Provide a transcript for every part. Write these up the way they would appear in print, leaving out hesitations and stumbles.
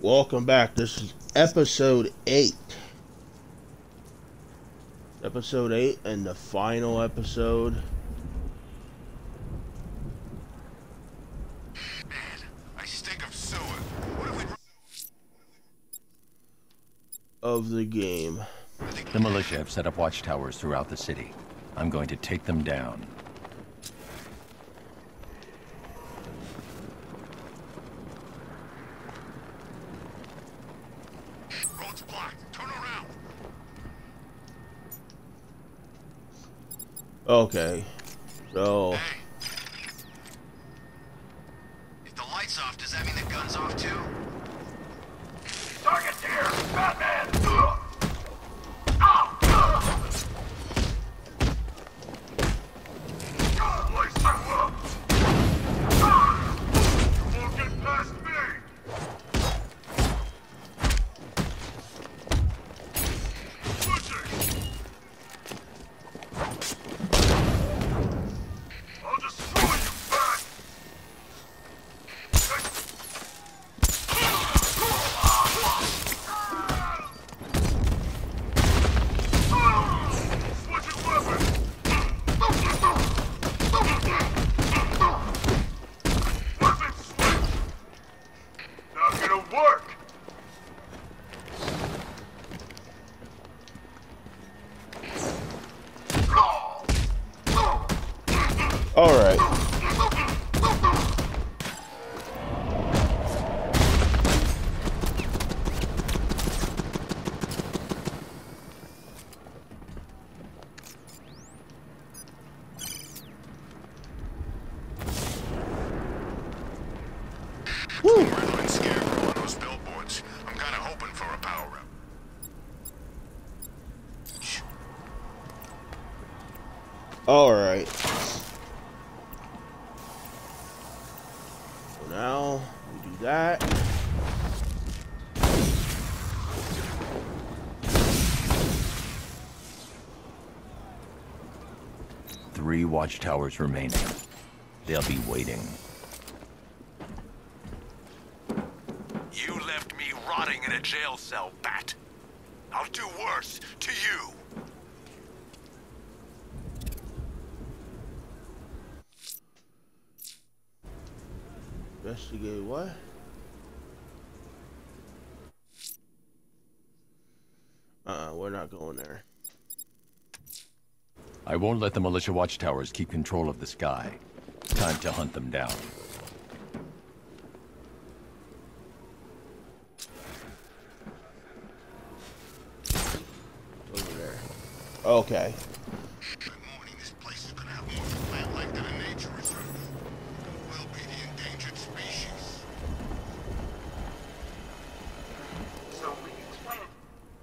welcome back. This is episode 8. Episode 8 and the final episode. Man, I stink of sewer. What have we... Of the game. The militia have set up watchtowers throughout the city. I'm going to take them down. Road's blocked. Turn around. Okay. So... Hey. If the light's off, does that mean the gun's off too? Target's here! Batman! Alright. Woo! Red Scarecrow on those billboards. I'm kinda hoping for a power up. Alright. So now, we do that. Three watchtowers remaining. They'll be waiting. You left me rotting in a jail cell, Bat. I'll do worse to you. Investigate what? We're not going there. I won't let the militia watchtowers keep control of the sky. Time to hunt them down. Over there. Okay. Good morning. This place is gonna have more of a plant life than a nature reserve. We'll be the endangered species. So will you explain it?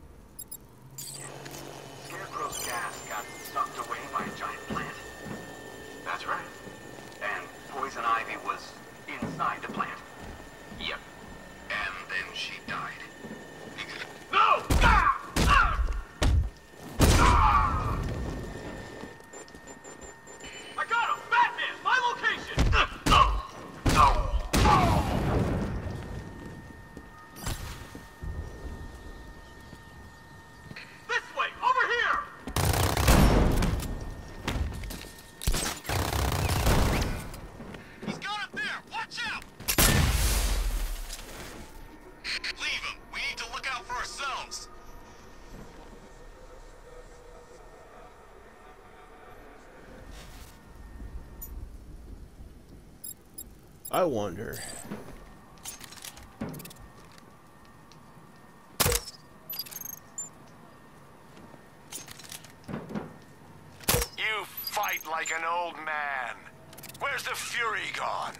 Scarecrow's gas got sucked away by a giant plant. That's right. And poison ivy was inside the plant. Yep. And then she died. No! Ah! Ah! Ah! I got him! Batman! My location! This way! Over here! He's got him there! Watch out! Leave him. We need to look out for ourselves. I wonder. You fight like an old man. Where's the fury gone?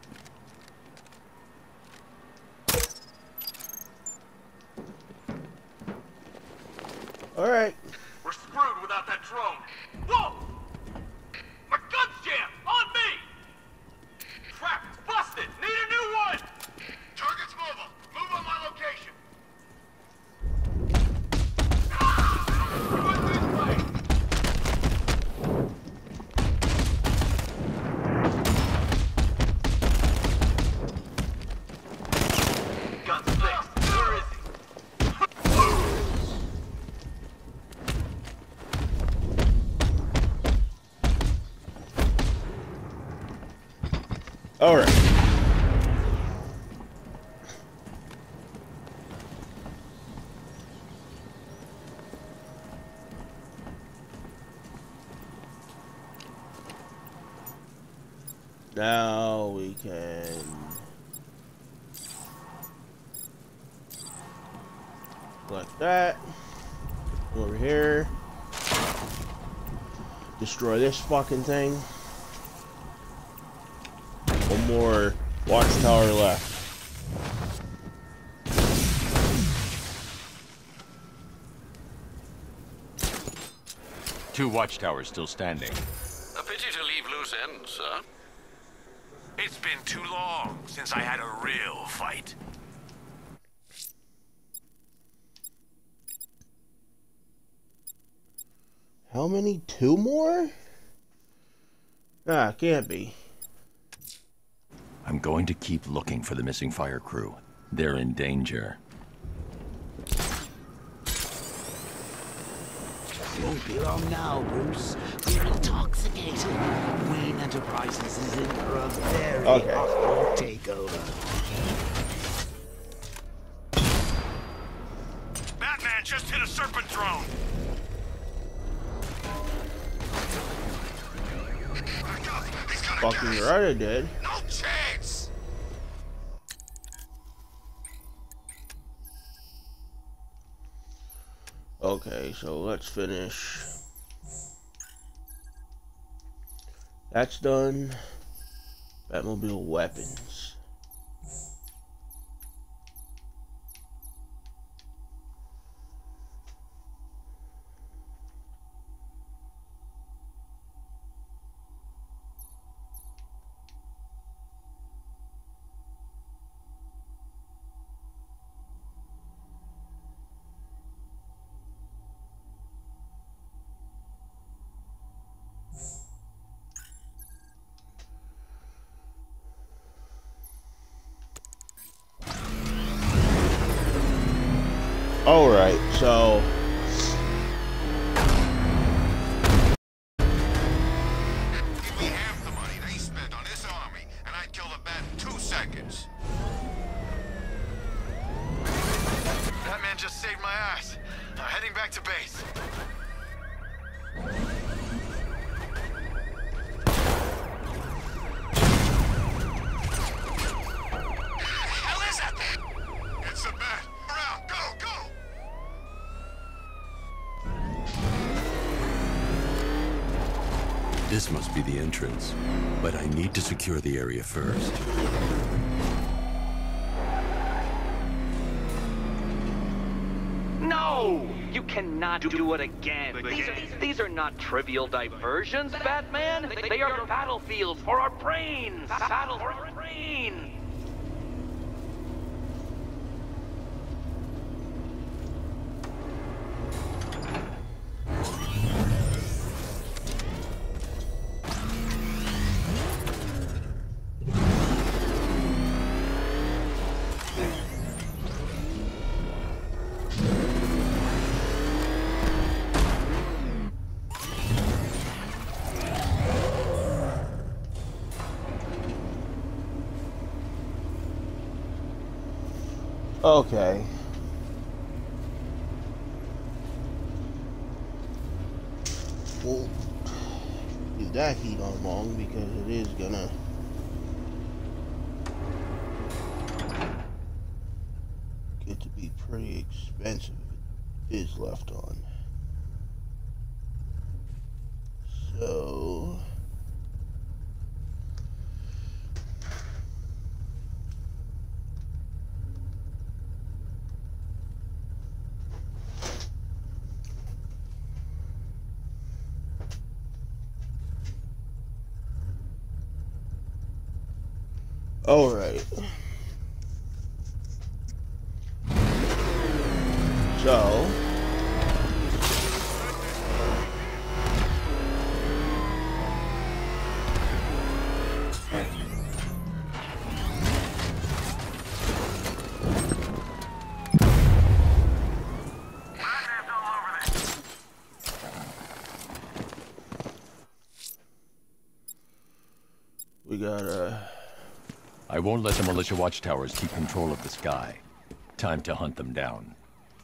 Alright. We're screwed without that drone. Whoa! My gun's jammed! On me! Trap! Busted! Need a new one! Target's mobile. Move on my location. Run this way! Gun's fixed. All right. Now we can like that. Over here. Destroy this fucking thing. One more watchtower left. Two watchtowers still standing. A pity to leave loose ends, sir. It's been too long since I had a real fight. How many? Two more? Ah, can't be. I'm going to keep looking for the missing fire crew. They're in danger. Won't be long now, Bruce. We're intoxicated. Wayne Enterprises is in for a very hostile takeover. Batman just hit a serpent drone. Fucking right, I did. No chance! Okay, so let's finish. That's done. Batmobile weapons. Alright, so Give me half the money they spent on this army, and I'd kill the bat in 2 seconds. Batman just saved my ass. I'm heading back to base. Hell is that thing? It's the bat. Around, go, go! This must be the entrance, but I need to secure the area first. No! You cannot do it again. These are not trivial diversions, Batman. They are battlefields for our brains. Battle for our brains. okay. We'll do that heat on long because it is gonna get to be pretty expensive if it is left on. So all right. So we gotta I won't let the militia watchtowers keep control of the sky. Time to hunt them down.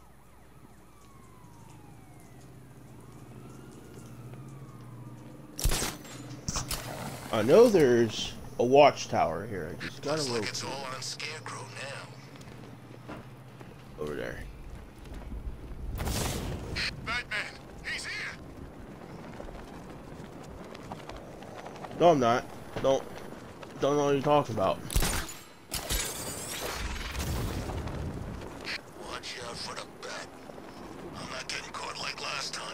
I know there's a watchtower here. I just gotta Looks like look it's all on Scarecrow now. over there. Batman, he's here. No, I'm not. Don't know what you're talking about. Watch out for the bat. I'm not getting caught like last time.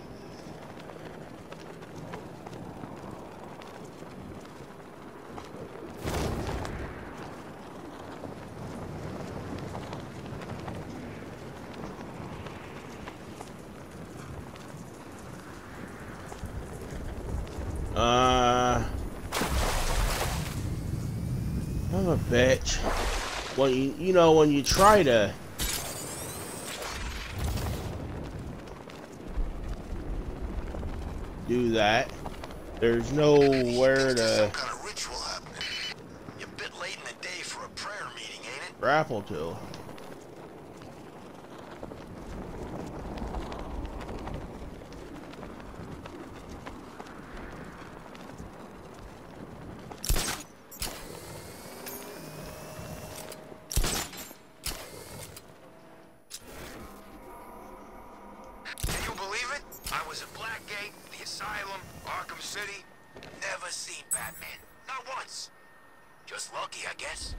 I'm a bitch. When you know, when you try to do that, there's nowhere Some to kind of ritual happening. You're a bit late in the day for a prayer meeting, ain't it? grapple to. Can you believe it? I was at Blackgate, the Asylum, Arkham City. Never seen Batman. Not once. Just lucky, I guess.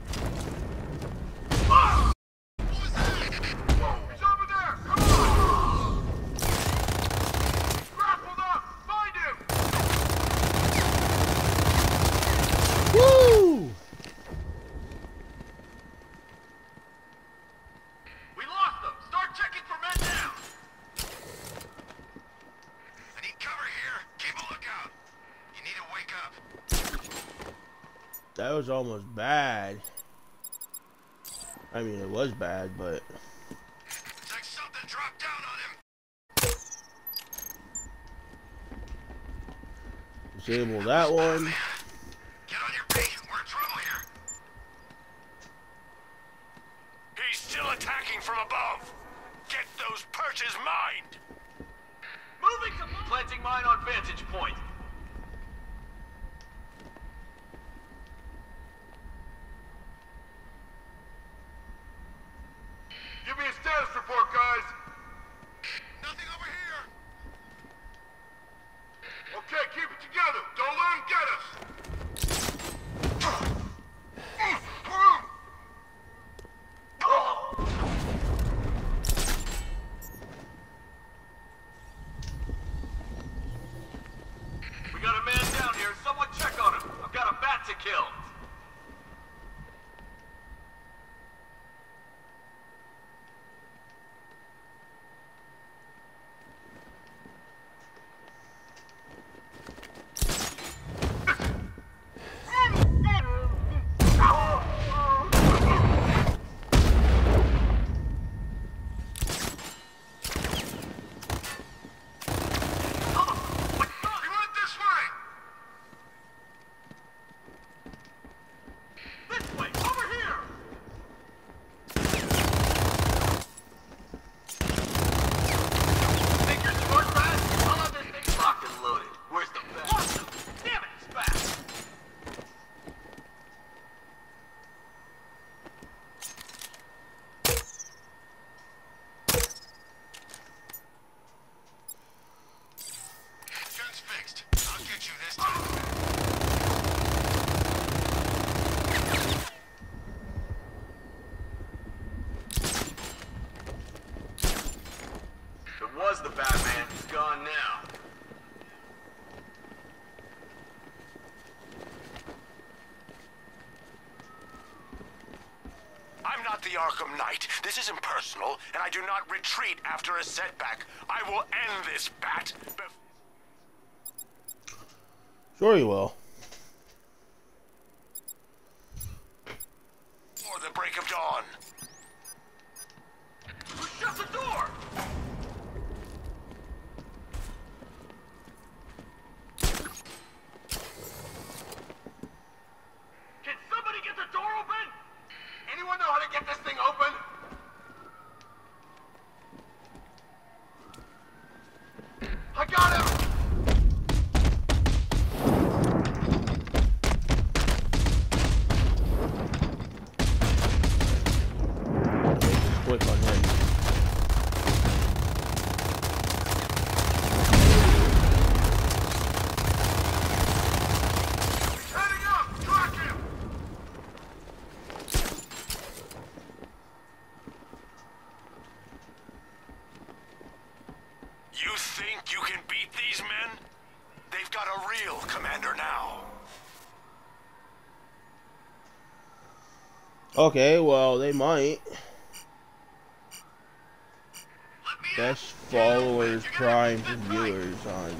Ah! What was that? Whoa, he's over there! Come on! He's grappled up! Find him! Woo! We lost them! Start checking for men now! I need cover here. Keep a lookout. You need to wake up. That was almost bad. I mean, it was bad, but It's like something dropped down on him. disable that one. Get on your feet. We're in trouble here. He's still attacking from above. Get those perches mined. Moving to planting mine on vantage point. Give me a status report, guys. Nothing over here. Okay, keep it together. Don't let him get us. We got a man down here. Someone check on him. I've got a bat to kill. He went this way. This way, over here. Think you're smart, Brad? I'll have this thing locked and loaded. Where's the bat? Awesome. Damn it, it's back. Gun's fixed. I'll get you this time. It was the Batman. He's gone now. I'm not the Arkham Knight. This is impersonal, and I do not retreat after a setback. I will end this, Bat. Sure you will. Before the break of dawn. Shut the door! Can somebody get the door Okay, well, they might. Best followers, primes, and viewers on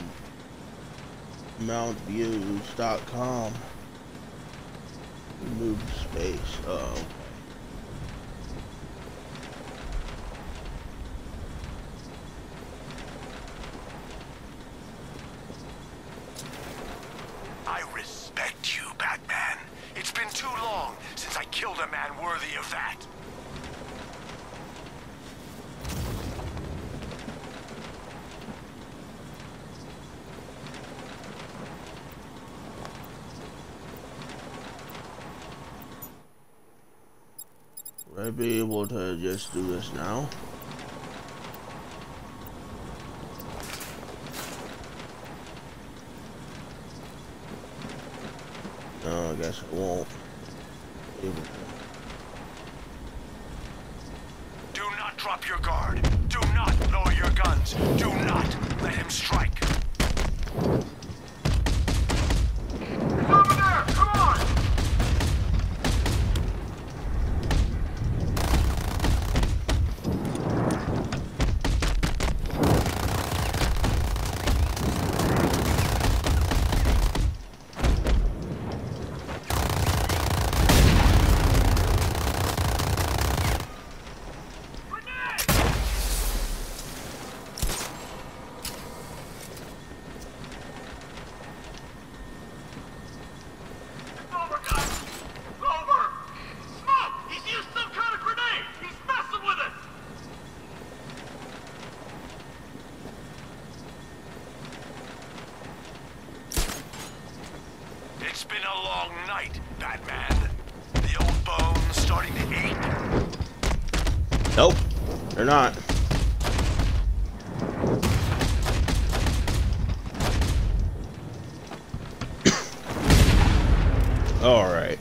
mountviews.com. Move space. Uh-oh. I respect you, Batman. It's been too long since I killed a man worthy of that. Would I be able to just do this now? No, I guess I won't. Do not drop your guard. Do not lower your guns. Do not let him strike. He's over there! Come on! It's been a long night, Batman. The old bones starting to ache. Nope, they're not. All right.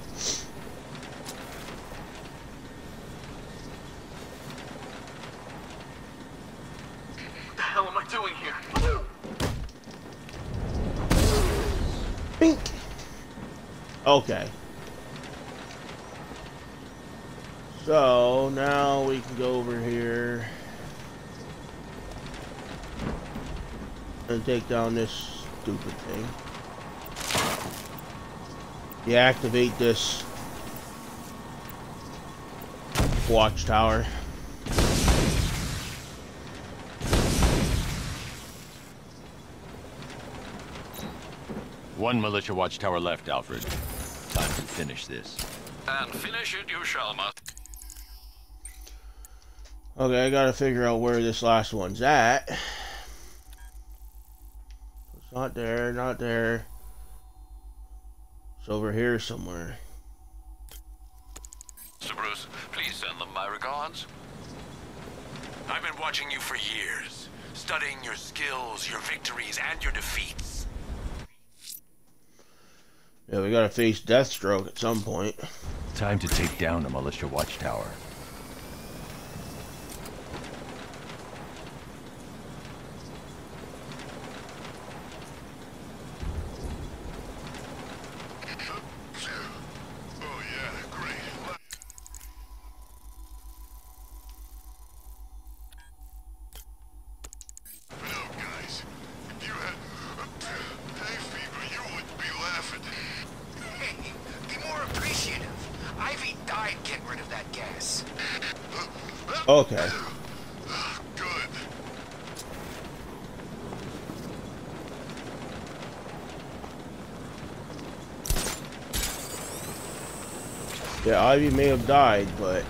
What the hell am I doing here? Bink. Okay. So now we can go over here and take down this stupid thing. Deactivate this watchtower. One militia watchtower left, Alfred. Time to finish this. And finish it you shall, Master. Okay, I gotta figure out where this last one's at. It's not there, not there. It's over here somewhere. Sir Bruce, please send them my regards. I've been watching you for years, studying your skills, your victories, and your defeats. Yeah, we gotta face Deathstroke at some point. Time to take down a militia watchtower. Okay. Good. Yeah, Ivy may have died, but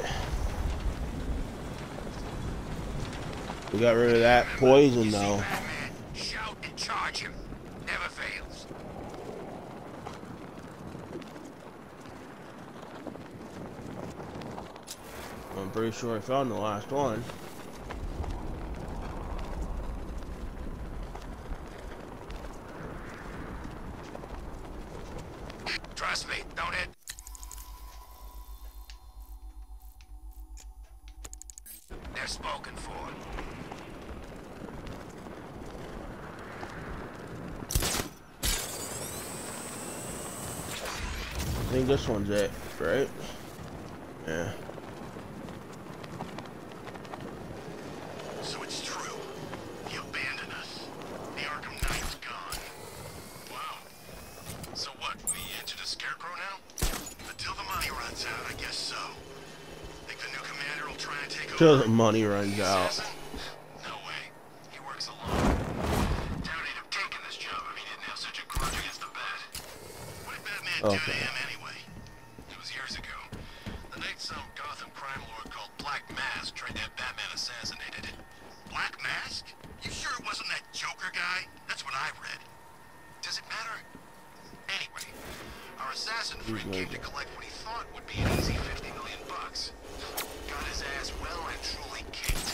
we got rid of that poison though. Shout and charge him. Never fails. I'm pretty sure I found the last one. Trust me, don't hit. They're spoken for. I think this one's it, right? Yeah. So it's true. He abandoned us. The Arkham Knight's gone. Wow. So what, we into the Scarecrow now? Until the money runs out, I guess so. Think the new commander will try and take over? Till the money runs out. No way. He works alone. Doubt he'd have taken this job if he didn't have such a grudge against the Bat. What did Batman do to him anyway? It was years ago. The night some Gotham crime lord called Black Mask tried to have Batman assassinated. Black Mask? You sure it wasn't that Joker guy? That's what I read. Does it matter? Anyway, our assassin freak came to collect what he thought would be an easy $50 million. Got his ass well and truly kicked.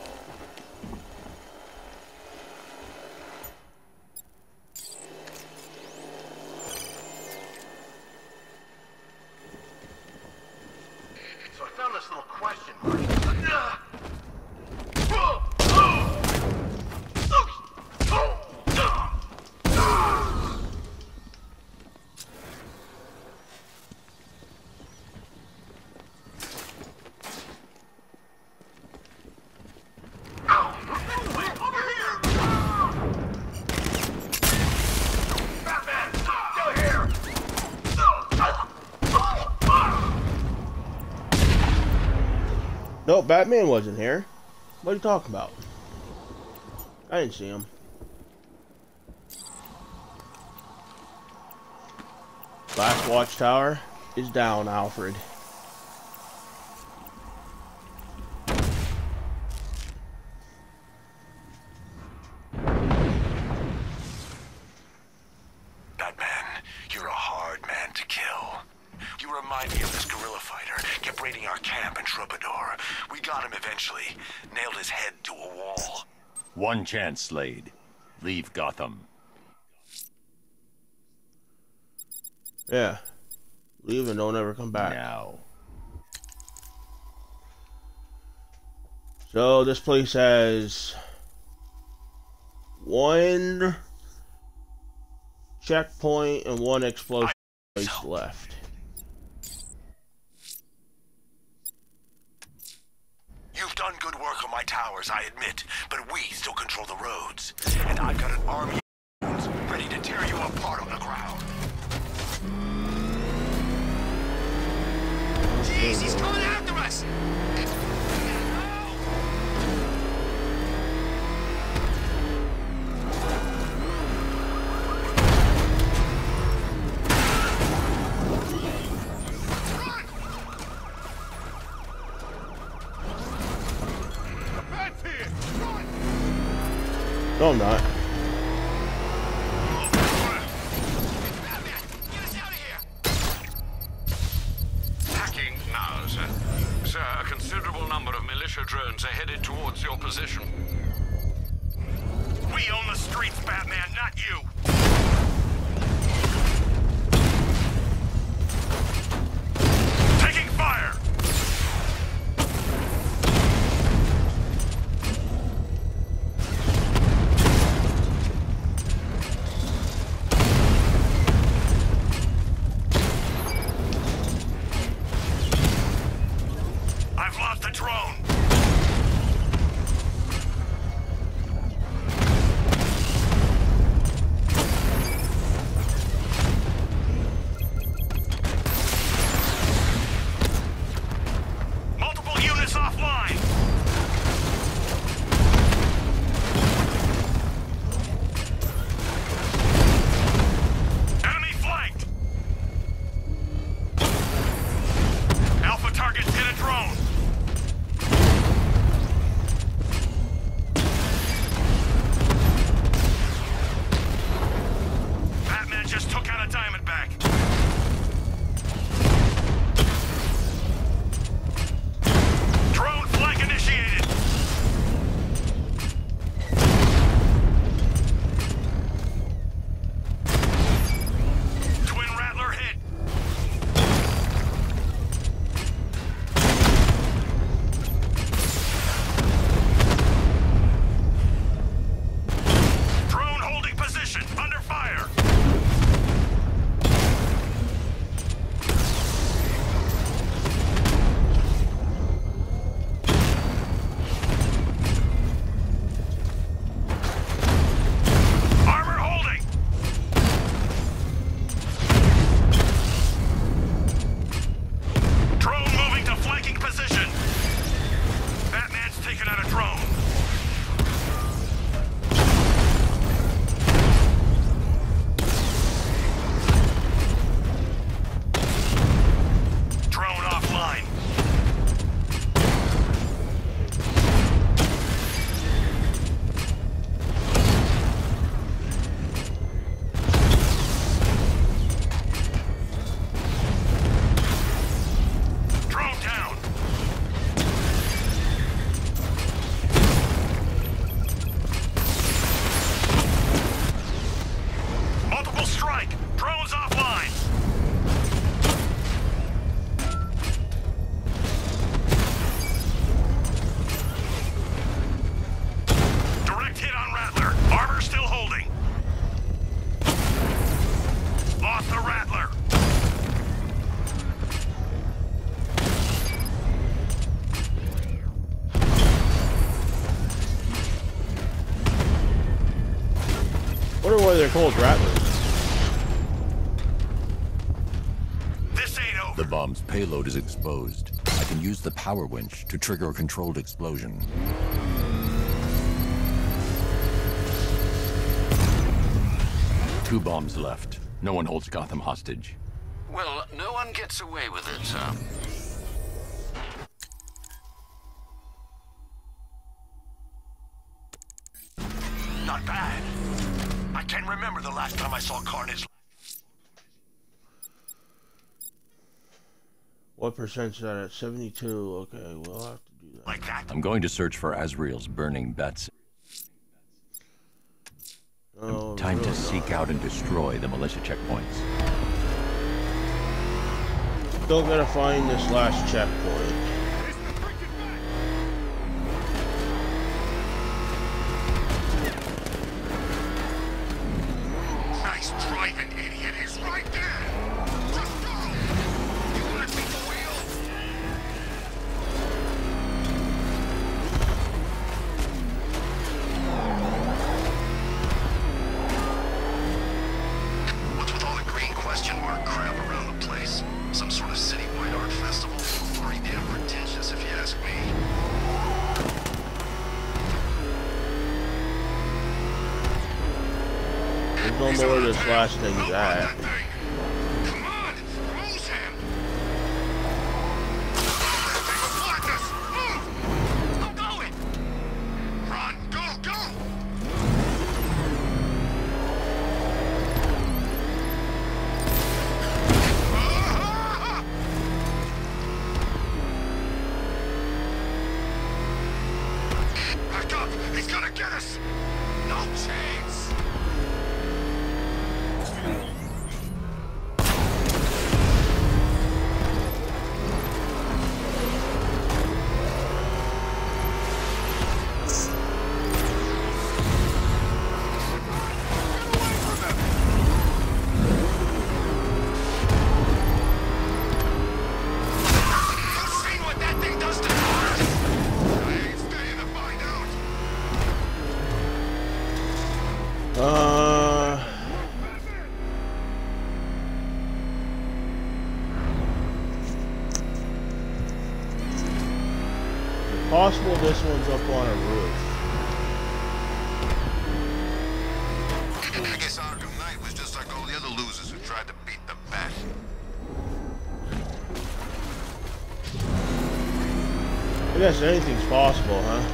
So I found this little question mark. No, Batman wasn't here. What are you talking about? I didn't see him. Last watchtower is down, Alfred. Batman, you're a hard man to kill. You remind me of this guerrilla fighter. Kept raiding our camp in Troubadour. We got him eventually. Nailed his head to a wall. One chance, Slade. Leave Gotham. Yeah. Leave and don't ever come back. Now. So this place has one checkpoint and one explosive place left. You've done good work on my towers, I admit, but we still control the roads. And I've got an army of ready to tear you apart on the ground. Jeez, he's coming after us! No, I'm not. Hacking now, sir. Sir, a considerable number of militia drones are headed towards your position. We own the streets, Batman, not you! Taking fire! I've lost the drone! pull Rattler. This ain't over. The bomb's payload is exposed. I can use the power winch to trigger a controlled explosion. Two bombs left. No one holds Gotham hostage. Well, no one gets away with it, sir. Not bad. I can't remember the last time I saw carnage. What percent's that at? 72. Okay, we'll have to do that. Like that. I'm going to search for Azrael's burning bets. Oh, Time really to seek out and destroy the militia checkpoints. Still gotta find this last checkpoint. Nice driving, idiot. He's right there. Just go. You want to take the wheel? What's with all the green question mark crap around the place? Some sort of citywide art festival? Pretty damn pretentious, if you ask me. I don't know where this last thing's at. Come on, close him. I'm going. Run, go, go. Back up, he's gonna get us. No chance. You've seen what that thing does to cars? I ain't staying to find out. Possible this one's up on a roof. I guess Arkham Knight was just like all the other losers who tried to beat the Bat. I guess anything's possible, huh?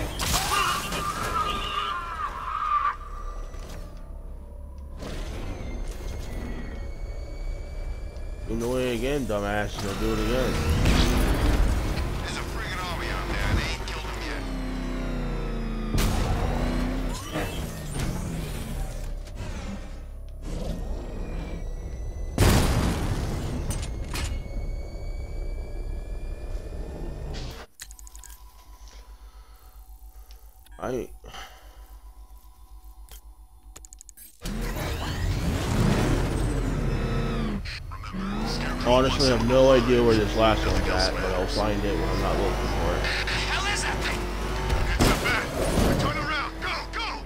In the way again, dumbass. They'll do it again. There's a friggin' army out there and they ain't killed him yet. Honestly, I have no idea where this last one's at, but I'll find it when I'm not looking for it. The hell is that thing? It's a Bat. Turn around. Go, go.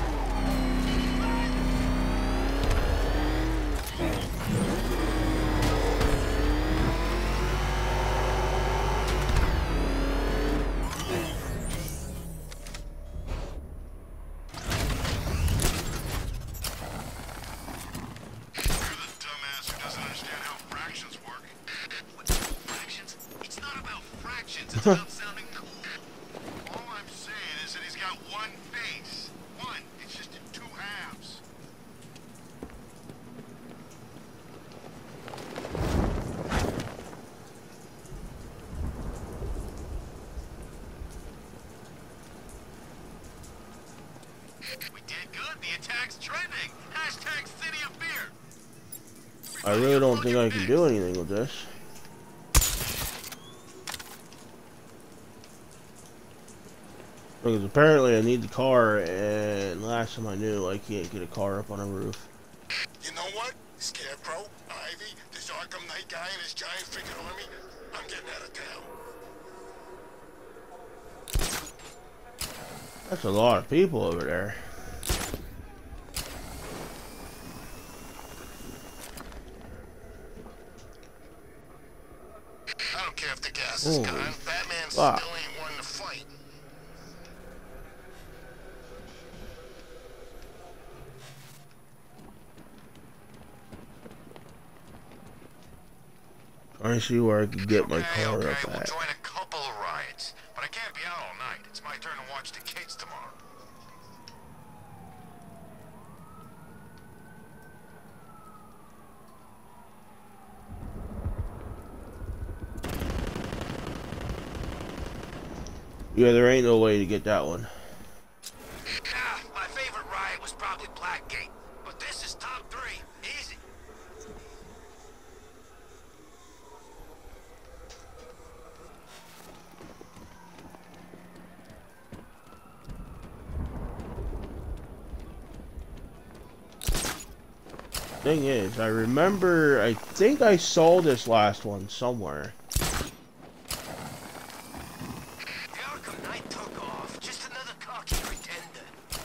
You're the dumbass who doesn't understand how fractions work. What? Fractions? It's not about fractions. It's about sounding cool. All I'm saying is that he's got one face. One. It's just in two halves. We did good. The attack's trending. Hashtag City of Fear. I really don't think I can do anything with this. Because apparently I need the car, and last time I knew, I can't get a car up on a roof. You know what? Scarecrow, Ivy, this Arkham Knight guy and his giant freaking army, I'm getting out of town. That's a lot of people over there. care if the gas is Holy gone. Batman fuck. still ain't one to fight. I see where I can get my car Okay, up we'll at. join a couple of riots, but I can't be out all night. It's my turn to watch the kids tomorrow. Yeah, there ain't no way to get that one. Ah, my favorite riot was probably Blackgate, but this is top 3. Easy. Thing is, I remember, I think I saw this last one somewhere. The Arkham Knight took off. Just another cocky pretender.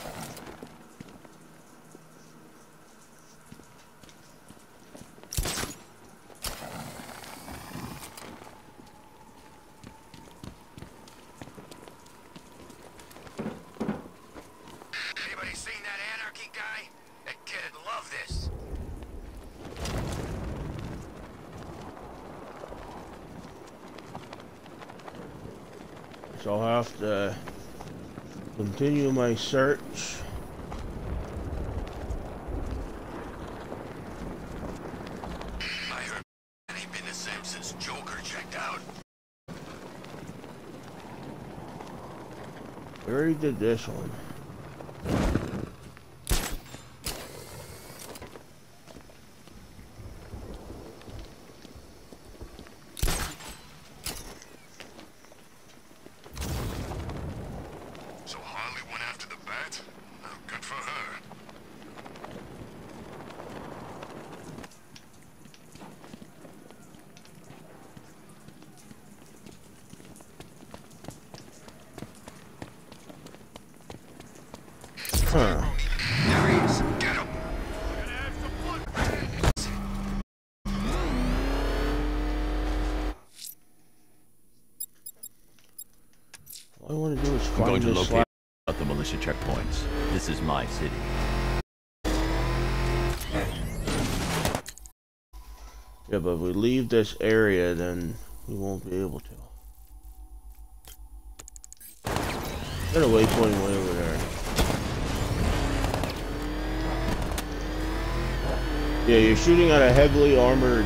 Anybody seen that Anarchy guy? That kid'd love this. So I'll have to continue my search. I heard it ain't been the same since Joker checked out. I already did this one. So Harley went after the bat? Oh, good for her. Huh. There he is. Get him. All I want to do is I'm going find to this locate out the militia checkpoints. This is my city. Yeah, but if we leave this area, then we won't be able to. Got a waypoint way over there. Yeah, you're shooting at a heavily armored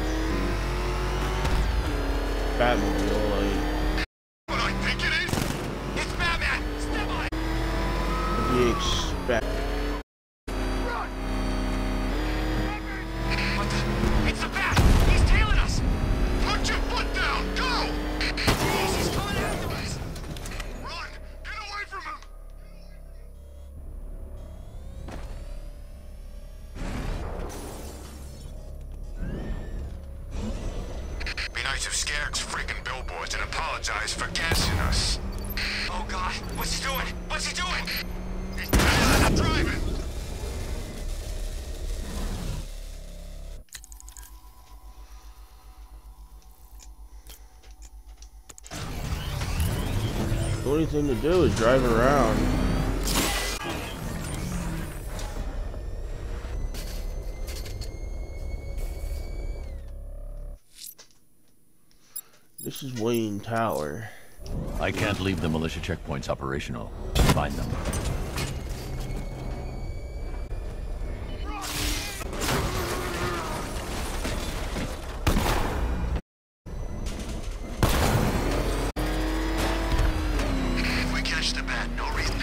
Batmobile, like, What I think it is? It's Batman! Step on it! what do you expect? Run! What the? It's the bat! He's tailing us! Put your foot down! Go! Jeez, he's coming after us! Run! Get away from him! Be nice if Scarec's freaking billboards and apologize for gassing us. Oh God, what's he doing? What's he doing? He's driving! The only thing to do is drive around. This is Wayne Tower. I can't leave the militia checkpoints operational. Find them. If we catch the bat, no reason.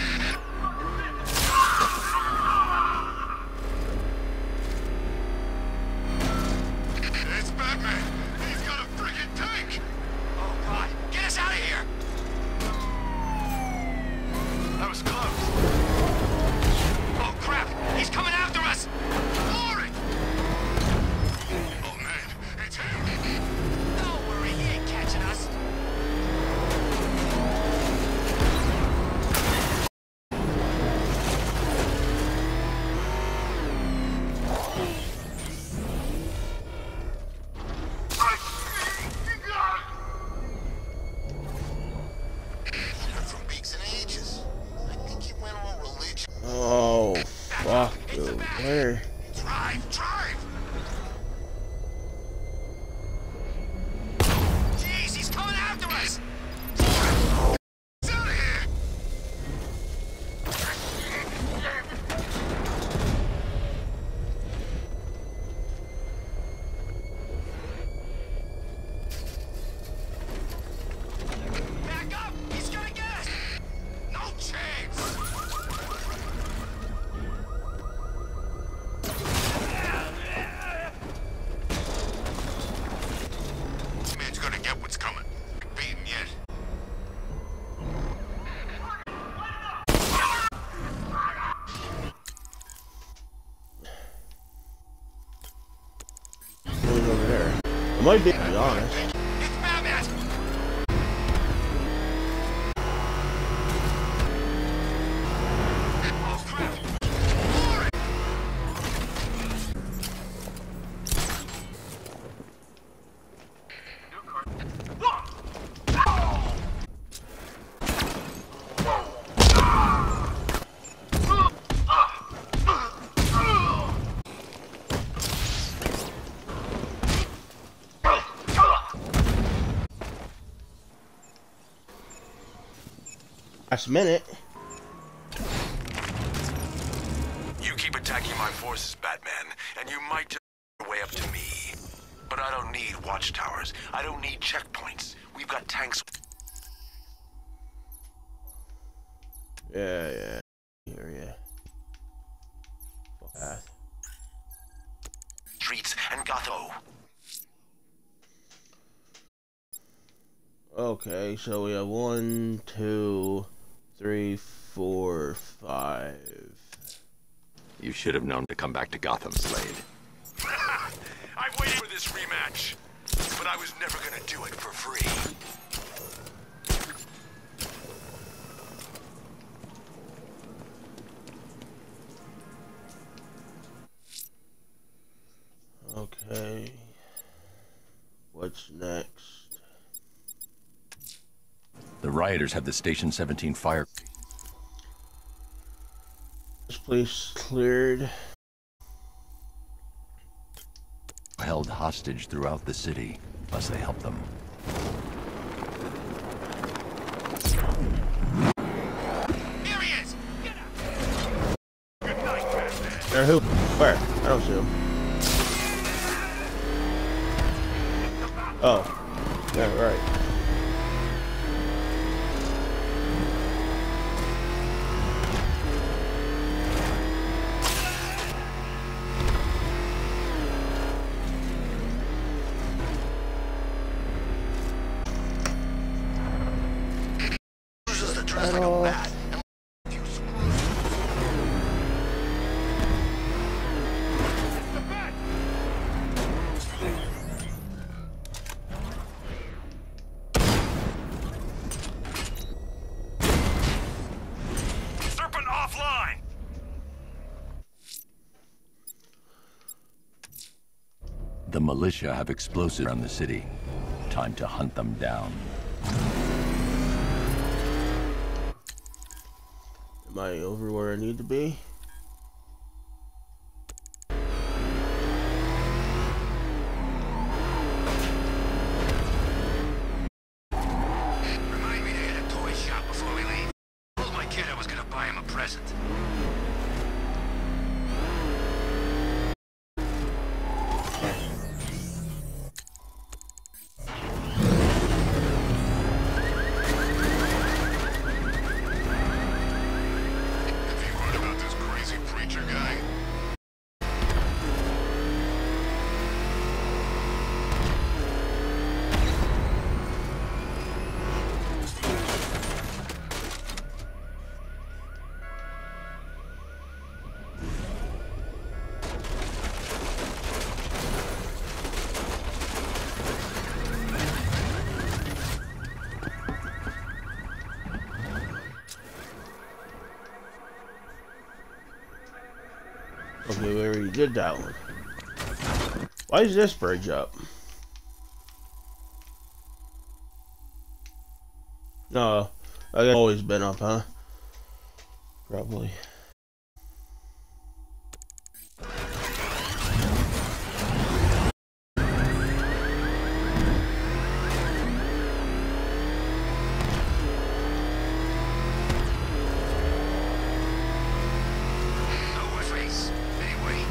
It's Batman! He's got a freaking tank! Oh God, get us out of here! That was close. might be, to be honest. It's Babbitt! Oh, crap! Last minute. You keep attacking my forces, Batman, and you might just your way up to me. But I don't need watchtowers. I don't need checkpoints. We've got tanks. Yeah. Here, yeah. Path. Streets and Gotham. Okay, so we have 1, 2, 3, 4, 5. You should have known to come back to Gotham, Slade. I've waited for this rematch, but I was never gonna do it for free. Okay. What's next? The rioters have the Station 17 fire. This place cleared. Held hostage throughout the city, unless they help them. Here he is! Get up! Good night, Batman. There, who? Where? I don't see him. Oh. Yeah, right. Just the dress like a bat. Serpent offline. The militia have explosives around the city. Time to hunt them down. Am I over where I need to be? Remind me to hit a toy shop before we leave. I told my kid I was gonna buy him a present. Have you heard about this crazy preacher guy? Okay, we already did that one. Why is this bridge up? No, I've always been up, huh? Probably. No face. Anyway.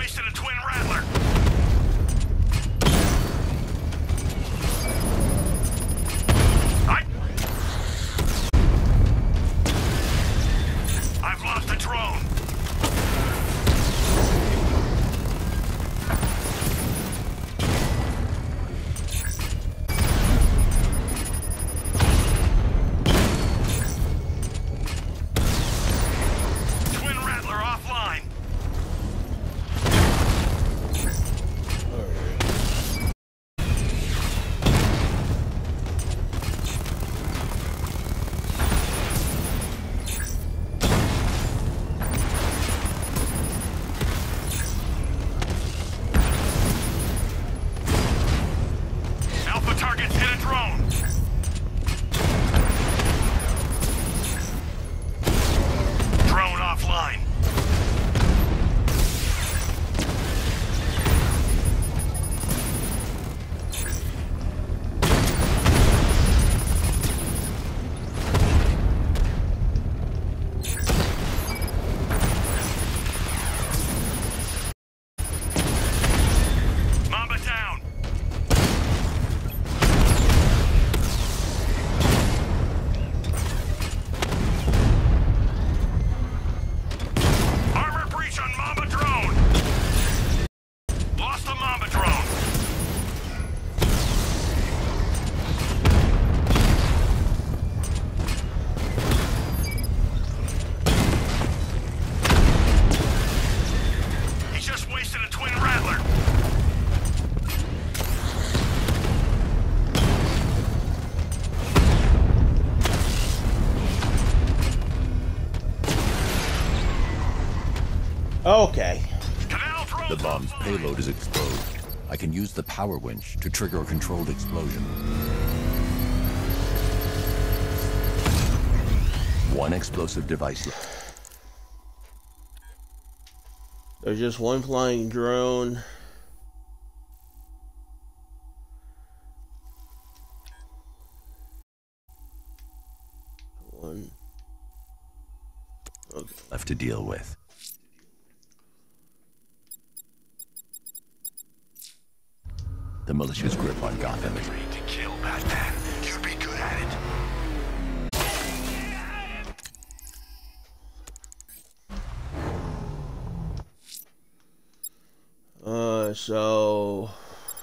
wasted a twin rattler. I've lost a drone. Twin Rattler offline. Alpha targets hit a drone. Drone offline. Mamba down. Armor breach on Mamba drone. Lost the Mamba drone. He just wasted a twin rattler. Okay. Canal drone. The bomb's payload is exposed. I can use the power winch to trigger a controlled explosion. One explosive device left. There's just one flying drone. One. Okay. Left to deal with. The militia's grip on Gotham is Trained to kill, Batman. You'd be good at it. So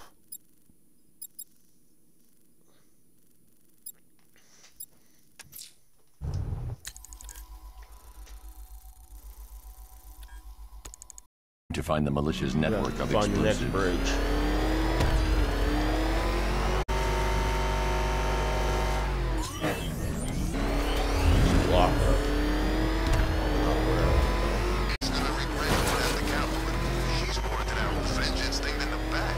to find the militia's network of find the next explosives. bridge. Lock up. He's gonna regret going after Catwoman. She's more into that whole vengeance thing than the bat.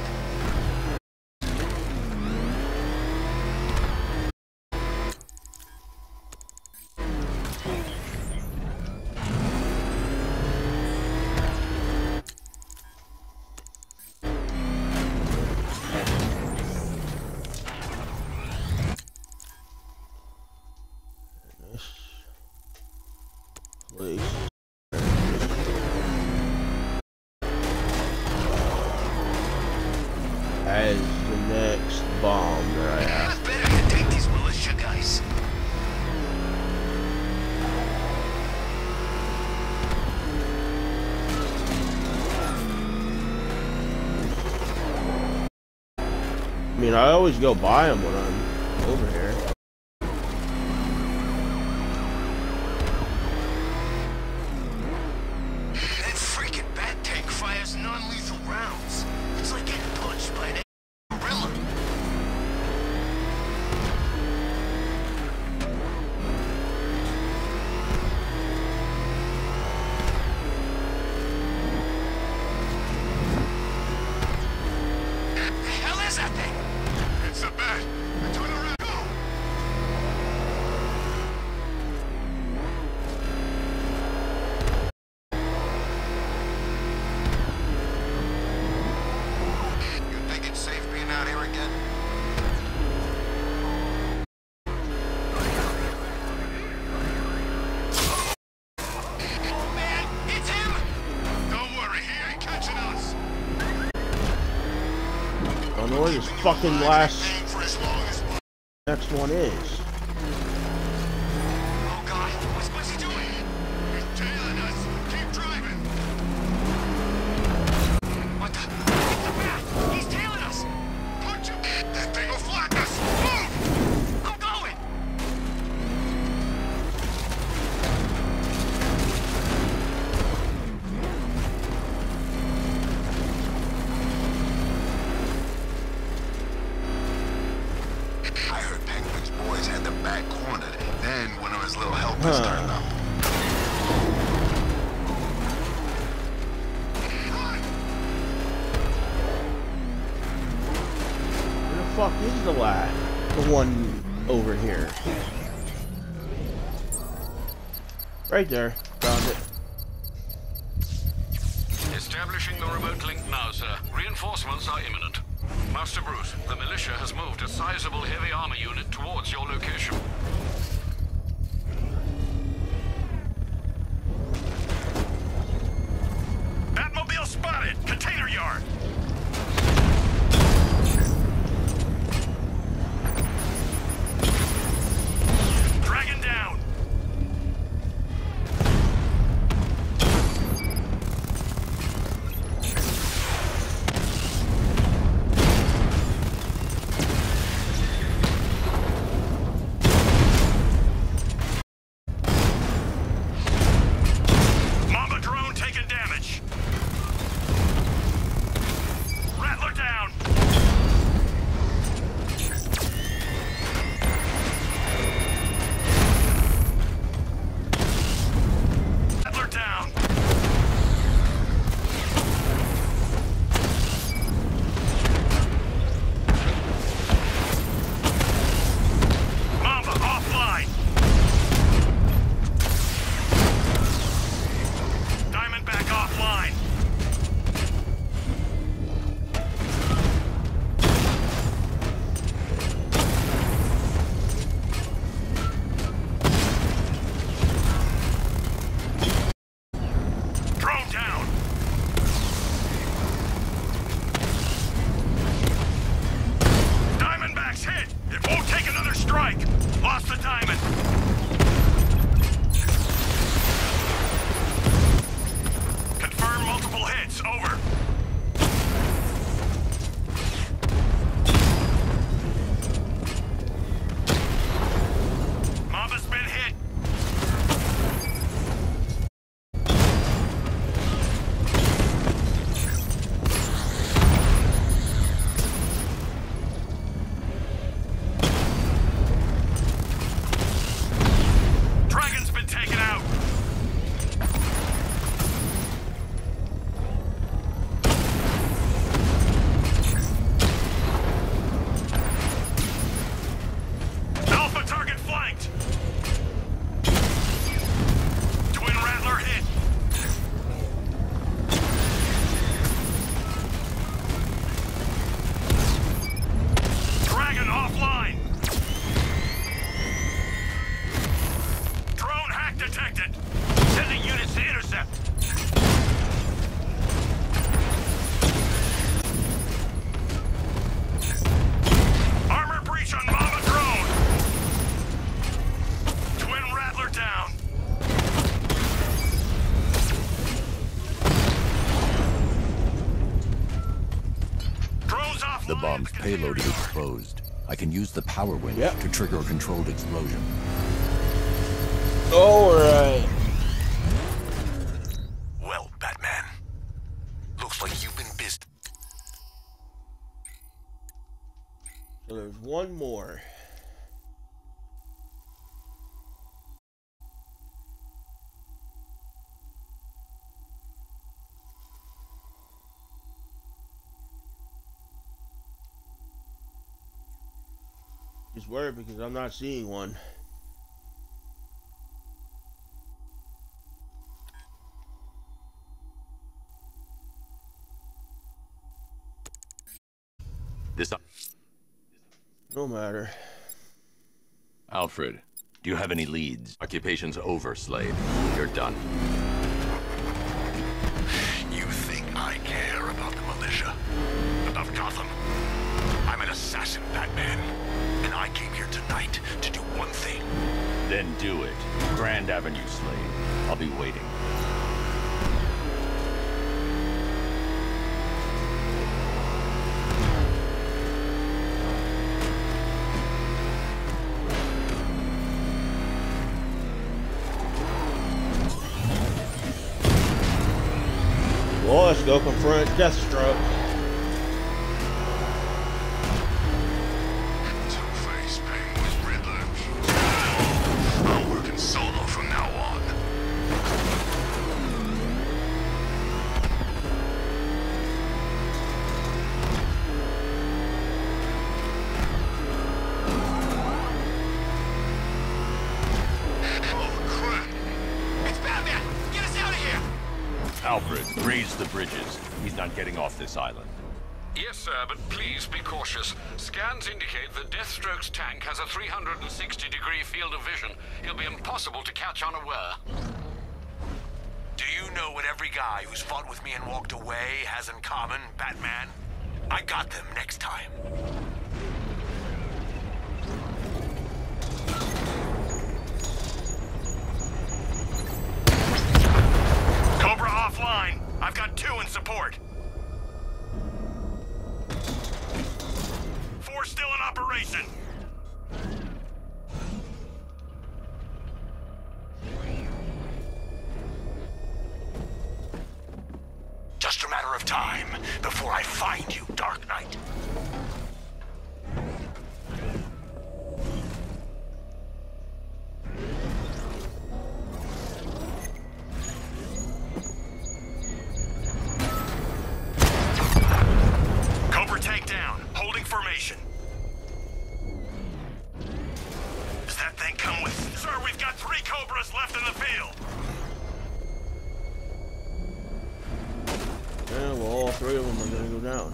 Place. As the next bomb that I have. Better to take these militia guys. I mean, I always go buy them when I'm over here. That freaking bat tank fires non-lethal rounds. It's like getting punched by an umbrella. The hell is that thing? It's a bat. Turn around. Go. You think it's safe being out here again? Oh man, it's him! Don't worry, he ain't catching us. don't know where this fucking next one is. Oh God, what's he doing? He's tailing us. Keep driving. What the? It's the bat. He's tailing us. Punch him. That thing will flatten us. Move. I'm going. I heard Penguin's boys had the back cornered. Then one of his little helpers turned up. Where the fuck is the lad? The one over here. Right there. Found it. Establishing the remote link now, sir. Reinforcements are imminent. Master Bruce, the militia has moved a sizable heavy armor unit towards your location. Batmobile spotted. Container yard. Dragon down. Mamba drone taking damage. Rattler down. Rattler down. Mamba offline. Diamondback offline. Drone down. Diamondback's hit. It won't take another strike. Lost the diamond. Confirm multiple hits. Over. Mamba's been hit. Dragon's been taken out. Alpha target flanked. Twin Rattler hit. Dragon offline. Drone hack detected. Sending units to intercept. Armor breach on Mama drone. Twin Rattler down. Drones offline. The bomb's payload is exposed. I can use the power winch to trigger a controlled explosion. Alright. Well, Batman. Looks like you've been busy. So there's one more. Just worried because I'm not seeing one. This... No matter. Alfred, do you have any leads? Occupation's over, slave. You're done. You think I care about the militia? About Gotham? Grand Avenue, Slade. I'll be waiting. Well, let's go confront Deathstroke. Two-Face, Penguin, Riddler. I'm working solo from now on. Oh, crap. It's Batman! Get us out of here! Alfred, raise the bridges. He's not getting off this island. Yes, sir, but please be cautious. Scans indicate that Deathstroke's tank has a 360-degree field of vision. He'll be impossible to catch unaware. Do you know what every guy who's fought with me and walked away has in common, Batman? I got them next time. Cobra offline. I've got 2 in support. 4 still in operation. Just a matter of time before I find you, Dark Knight. Cobra tank down, holding formation. Does that thing come with... Sir, we've got 3 Cobras left in the field. Yeah, well, all 3 of them are gonna go down.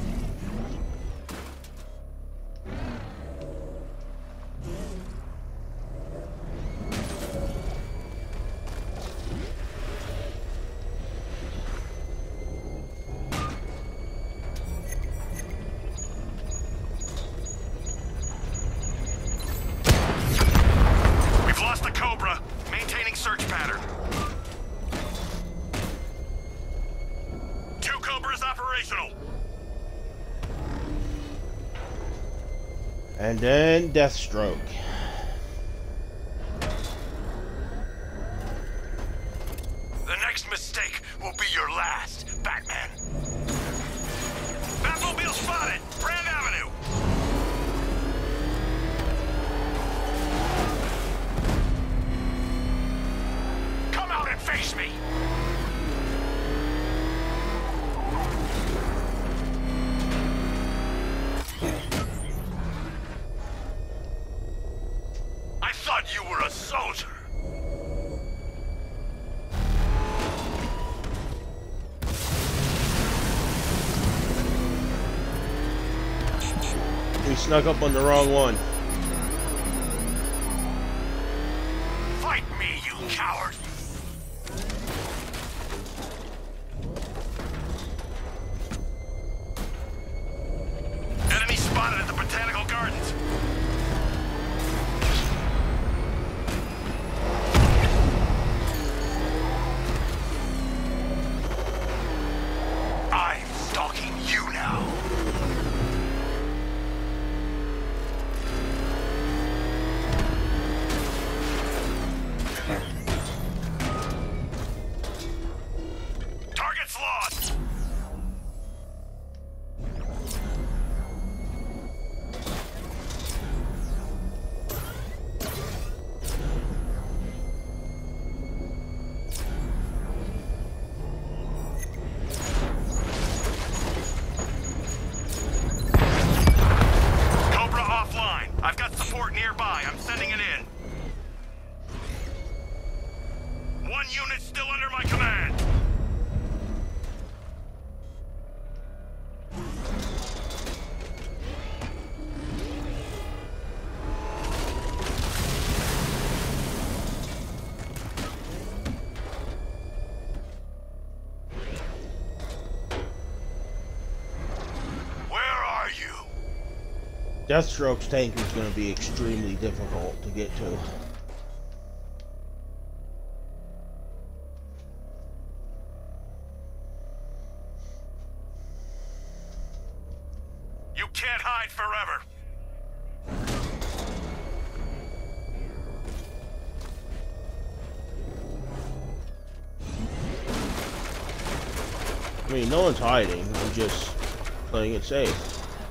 We've lost the Cobra. Maintaining search pattern. 2 Cobras operational. And then Deathstroke. The next mistake will be your last, Batman. Batmobile spotted! Grand Avenue! Come out and face me! I thought you were a soldier. We snuck up on the wrong one. Fight me, you coward! Enemy spotted at the Botanical Gardens. I'm stalking you now. Target's lost. Cobra offline. I've got support nearby. I'm sending it in. 1 unit still under my command. Where are you? Deathstroke's tank is gonna be extremely difficult to get to. You can't hide forever. I mean, no one's hiding. I'm just playing it safe.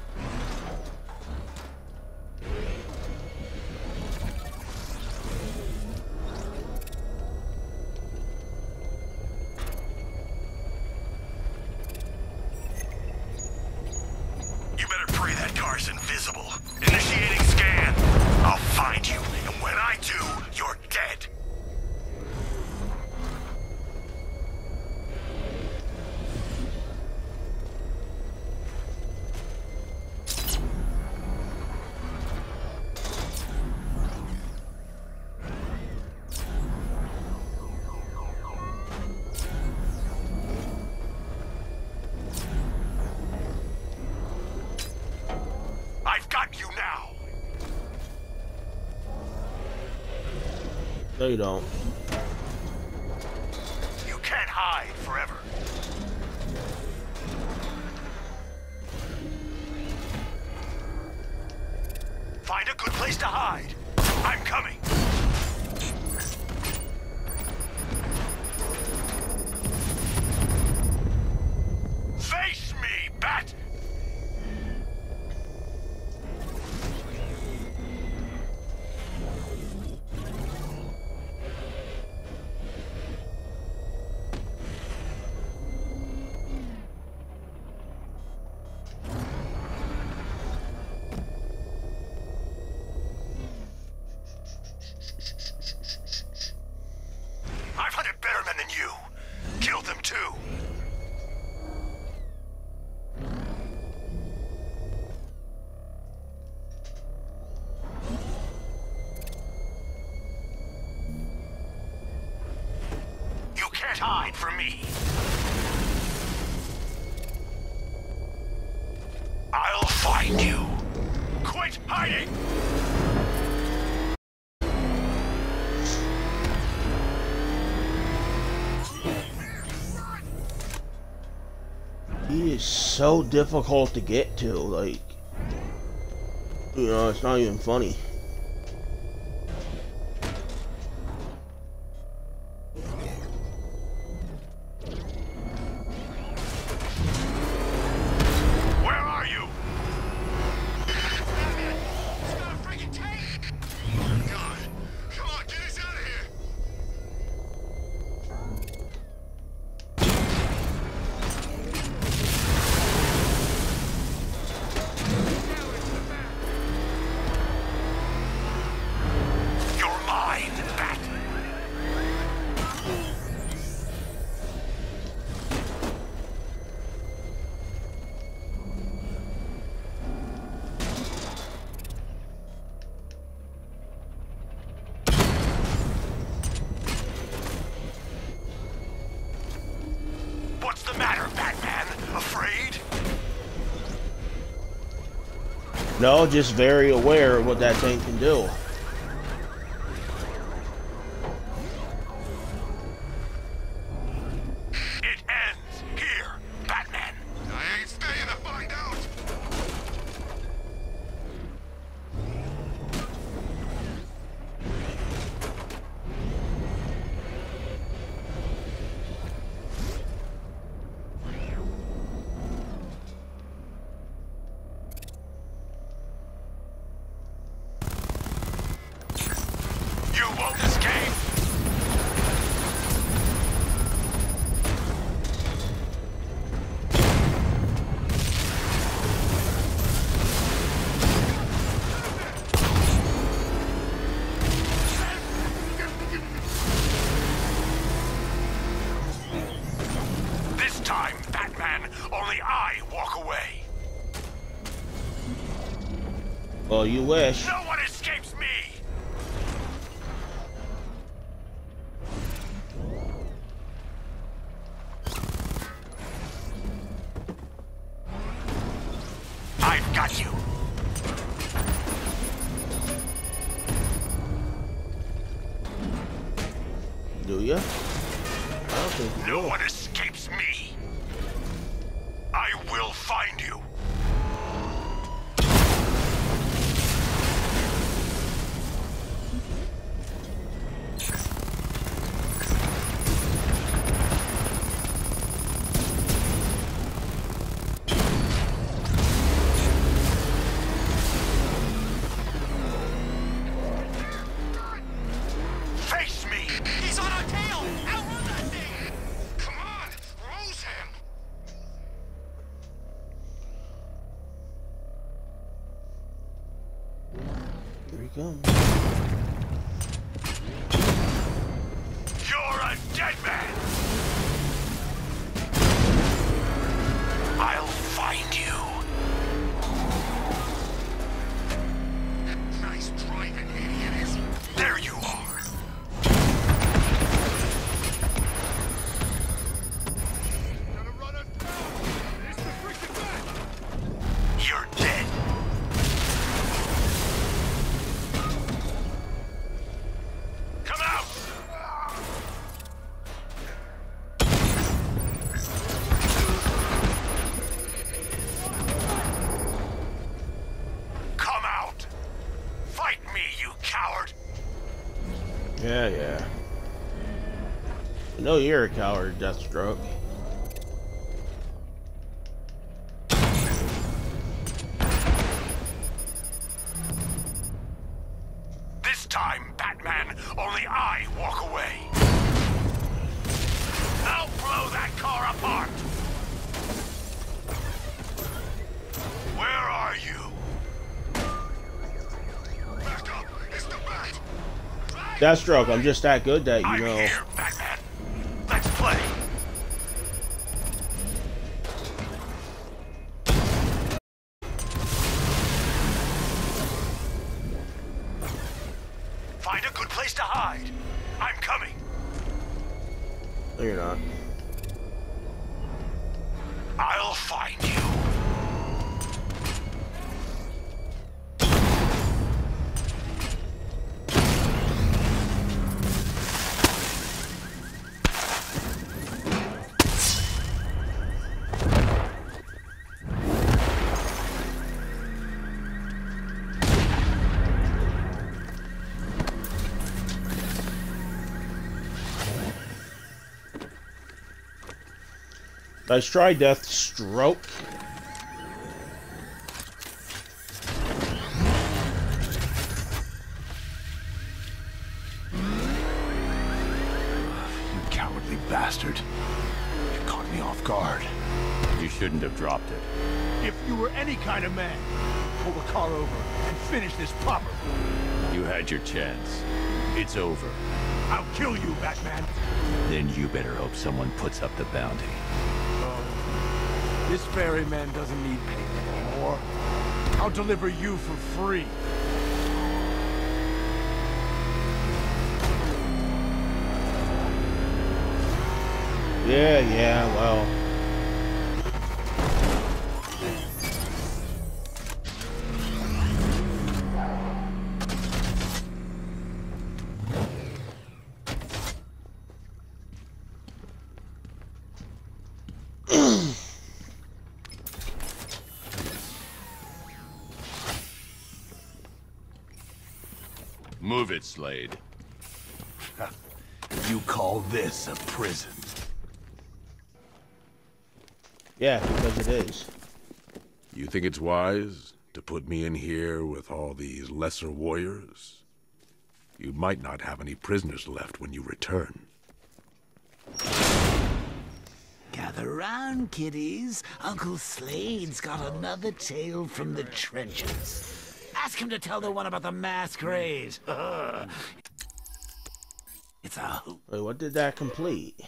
You better pray that car's invisible. Initiating scan. I'll find you, and when I do, you're dead. No, you don't. You can't hide forever. Find a good place to hide. I'm coming. Face me, Bat! I've hunted better men than you. Killed them too. You can't hide from me. I'll find you. Quit hiding! He is so difficult to get to, like, you know, it's not even funny. Where are you? It's got a freaking tank! Oh my god! Come on, get us out of here! You're mine, Bat. What's the matter, Batman? Afraid? No, just very aware of what that thing can do. It ends here, Batman. I ain't staying to find out! You won't escape. This time, Batman, only I walk away. Well, you wish. No one escapes me. I've got you. Do ya? I don't think you No will. one escapes me. I will find you. Here he comes. You're a dead man! I'll find you. Nice driving, idiot. There you are. Gonna run us down. It's the freaking back. You're dead. Come out! Come out! Fight me, you coward! Yeah, yeah. I know you're a coward, Deathstroke. This time, Batman, only I walk away. I'll blow that car apart! Where are you? Back up. It's the bat. Deathstroke, I'm just that good that you I'm know. here, Batman. Let's play. Find a good place to hide. I'm coming. No, you're not. I'll find you. Let's try Deathstroke. You cowardly bastard. You caught me off guard. You shouldn't have dropped it. If you were any kind of man, pull the car over and finish this proper. You had your chance. It's over. I'll kill you, Batman. Then you better hope someone puts up the bounty. This ferryman doesn't need payment anymore. I'll deliver you for free. Yeah, well. Move it, Slade. You call this a prison? Yeah, because it is. You think it's wise to put me in here with all these lesser warriors? You might not have any prisoners left when you return. Gather round, kiddies. Uncle Slade's got another tale from the trenches. Ask him to tell the one about the masquerade. It's a hoot. Wait, what did that complete?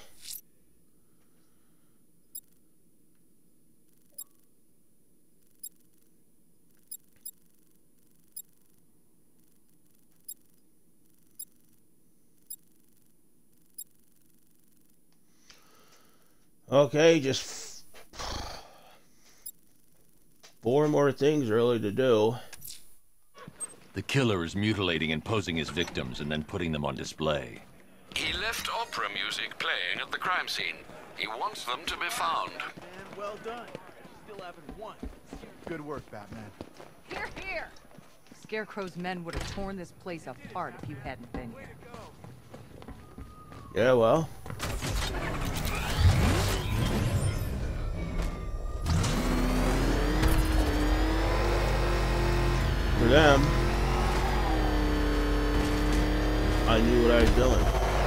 Okay, just 4 more things really to do. The killer is mutilating and posing as victims and then putting them on display. He left opera music playing at the crime scene. He wants them to be found. And well done. Still haven't won. Good work, Batman. Here, here! Scarecrow's men would have torn this place apart if you hadn't been here. Yeah, well. For them, I knew what I was doing.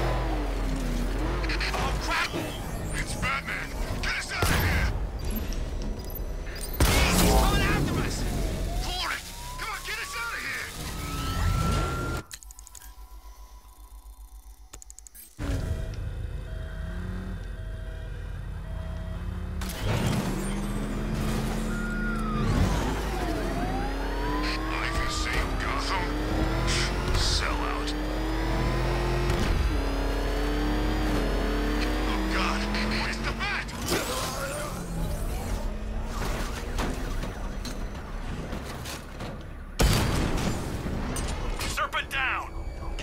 Oh, crap! It's Batman! Get us out of here! He's coming after us! For it! Come on, get us out of here!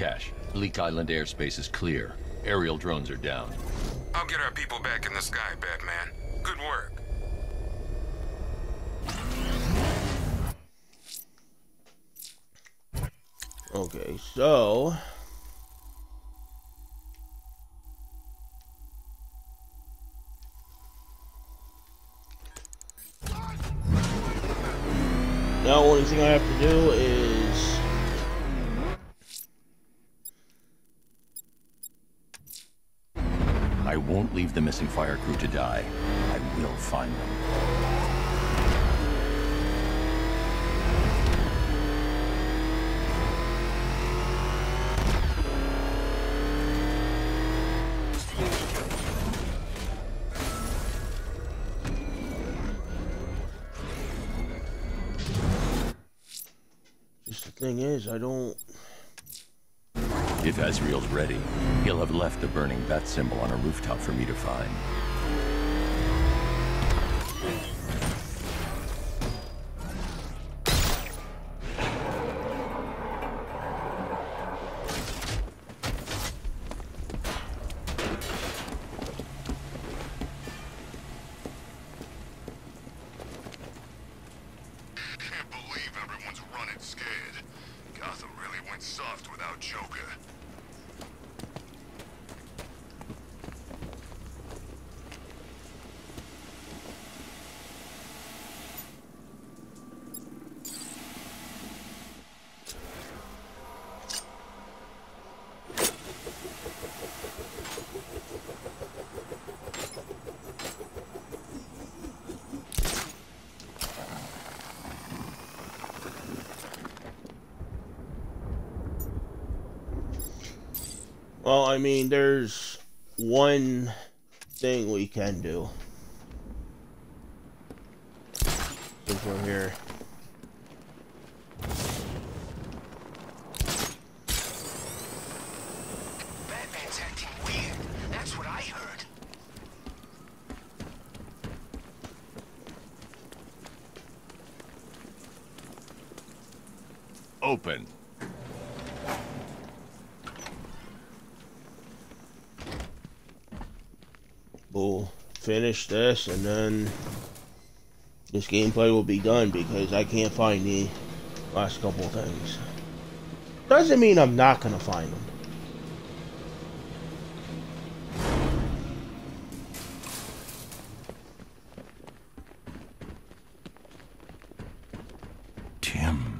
Cash, Leak Island airspace is clear. Aerial drones are down. I'll get our people back in the sky, Batman. Good work. Okay, so now the only thing I have to do is I won't leave the missing fire crew to die. I will find them. just the thing is, I don't. If Azrael's ready, he'll have left a burning bat symbol on a rooftop for me to find. Can't believe everyone's running scared. Gotham really went soft without Joker. Well, I mean, there's one thing we can do. Since we're here. Batman's acting weird. That's what I heard. Open. We'll finish this and then this gameplay will be done because I can't find the last couple of things. Doesn't mean I'm not gonna find them. Tim.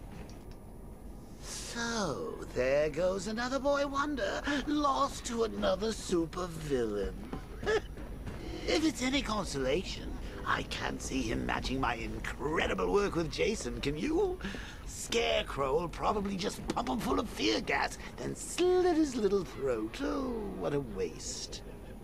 So, there goes another boy wonder, lost to another supervillain. If it's any consolation, I can't see him matching my incredible work with Jason, can you? Scarecrow will probably just pump him full of fear gas, then slit his little throat. Oh, what a waste.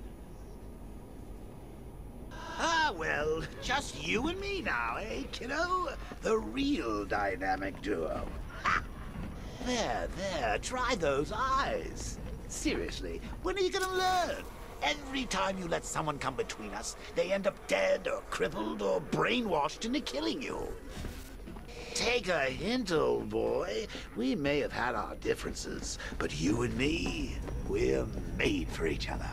Ah, well, just you and me now, eh, kiddo? The real dynamic duo. Ha! There, try those eyes. Seriously, when are you gonna learn? Every time you let someone come between us, they end up dead or crippled or brainwashed into killing you. Take a hint, old boy. We may have had our differences, but you and me, we're made for each other.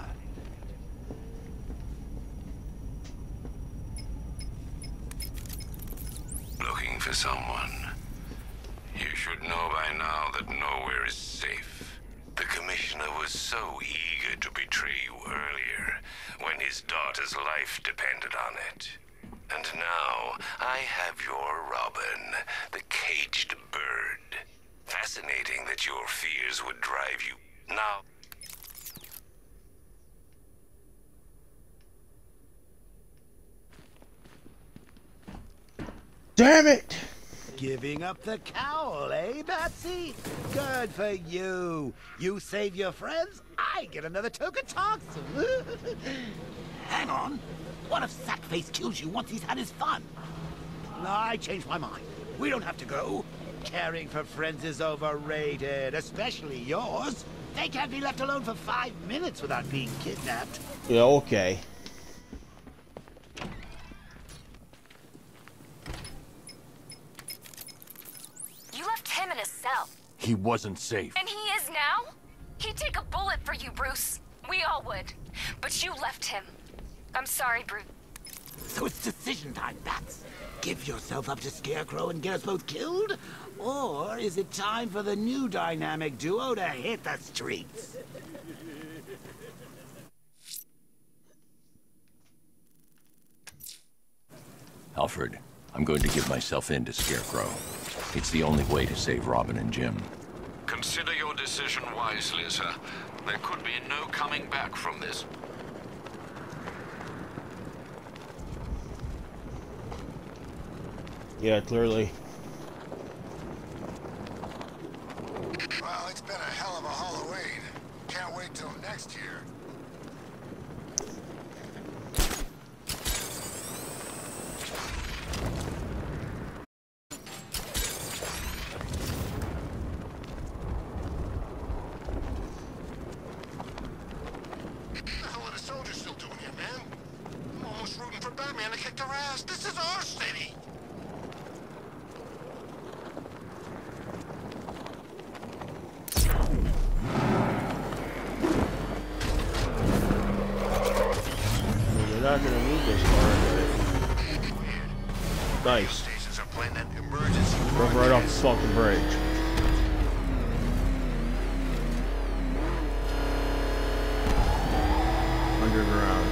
Looking for someone. You should know by now that nowhere is safe. The Commissioner was so eager to betray you earlier, when his daughter's life depended on it. And now, I have your Robin, the caged bird. Fascinating that your fears would drive you. Now... Damn it! Giving up the cowl, eh, Batsy? Good for you. You save your friends, I get another token toxin. Hang on. What if Sackface kills you once he's had his fun? No, I changed my mind. We don't have to go. Caring for friends is overrated, especially yours. They can't be left alone for 5 minutes without being kidnapped. Yeah, okay. You left him in a cell. He wasn't safe. And he is now. He'd take a bullet for you, Bruce. We all would. But you left him. I'm sorry, Bruce. So it's decision time, Bats. Give yourself up to Scarecrow and get us both killed? Or is it time for the new dynamic duo to hit the streets? Alfred, I'm going to give myself in to Scarecrow. It's the only way to save Robin and Jim. Consider your decision wisely, sir. There could be no coming back from this. Yeah, clearly. Well, it's been a hell of a Halloween. Can't wait till next year. What the hell are the soldiers still doing here, man? I'm almost rooting for Batman to kick their ass. This is our city. You're not gonna need this car, but... Nice. Drove right off the fucking bridge. Underground.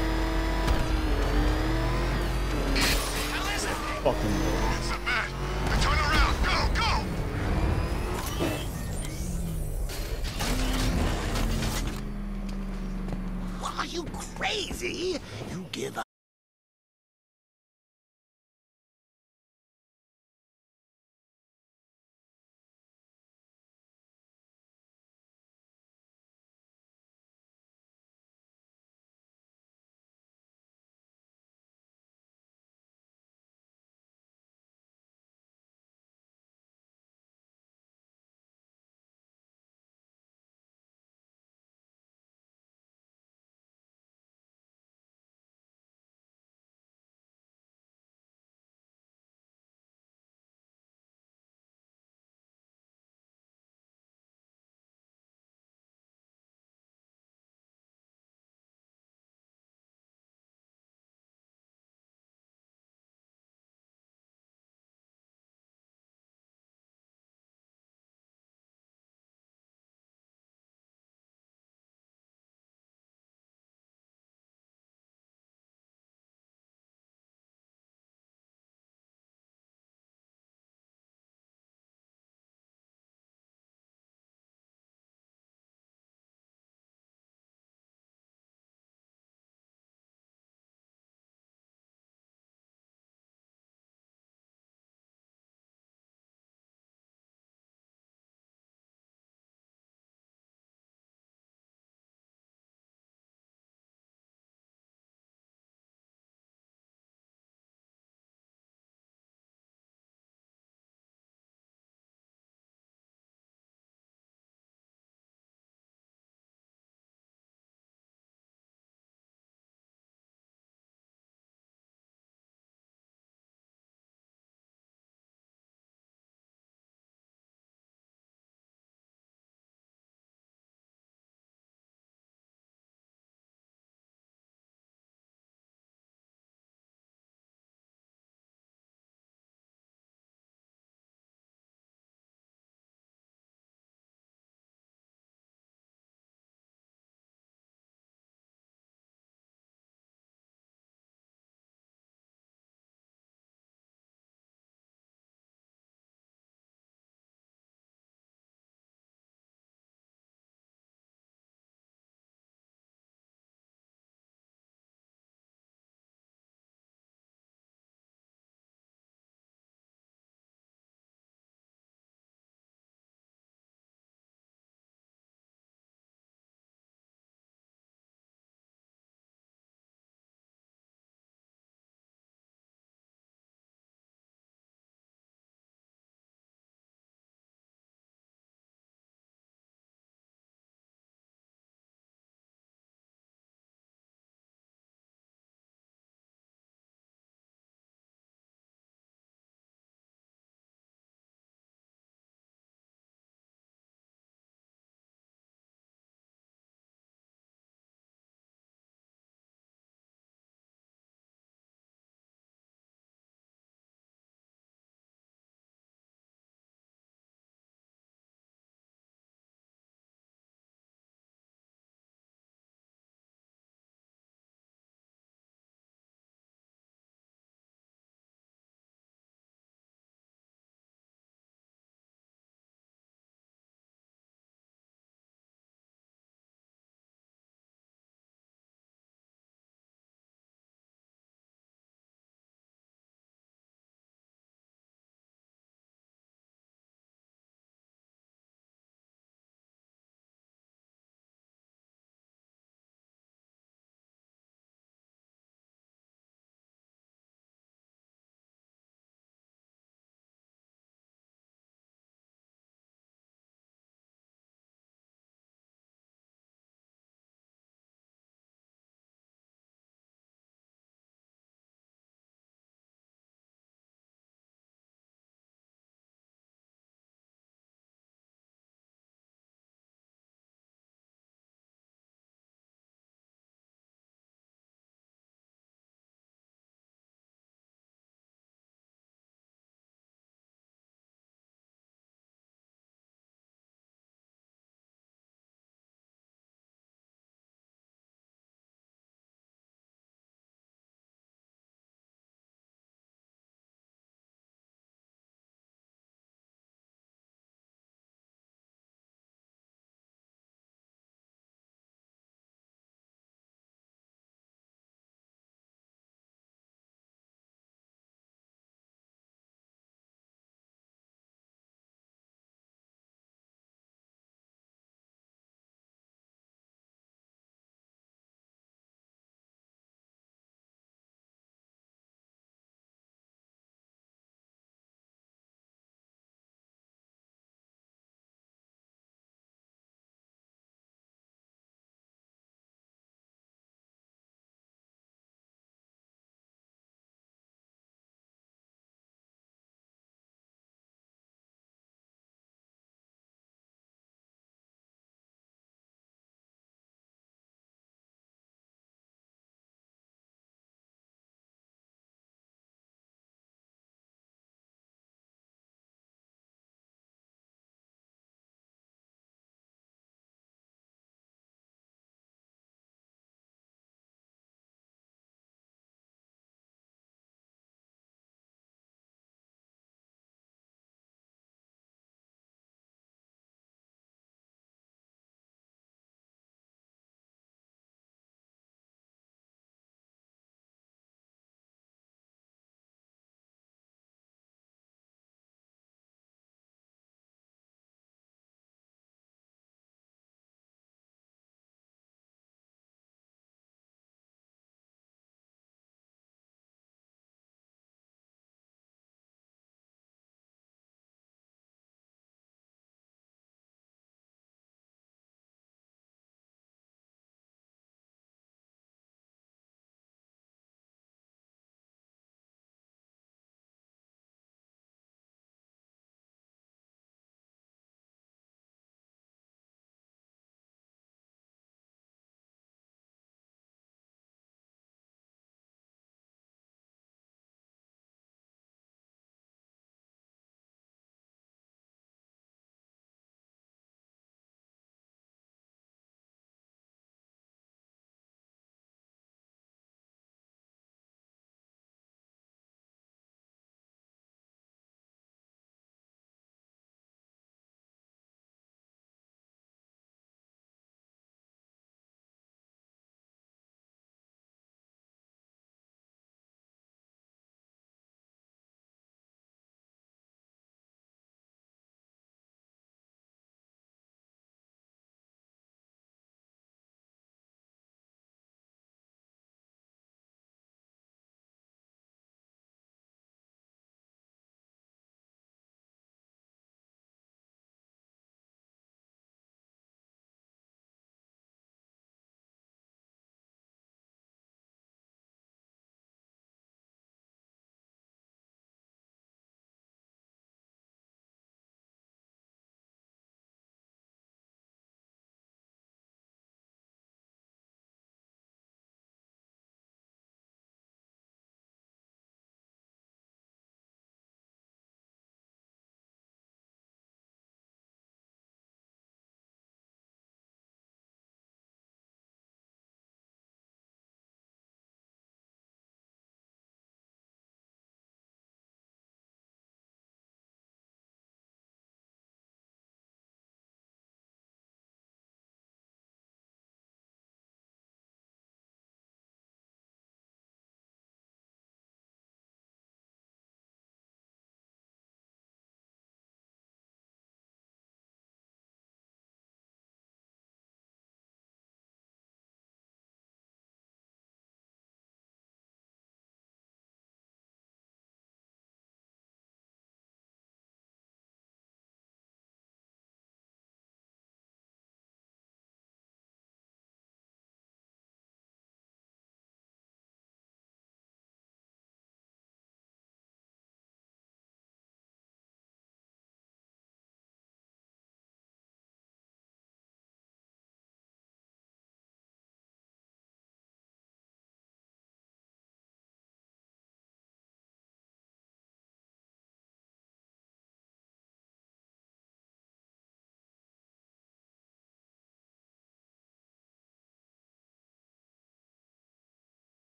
Fucking lord. It's a bat. Turn around. Go, go! Are you crazy? You give up.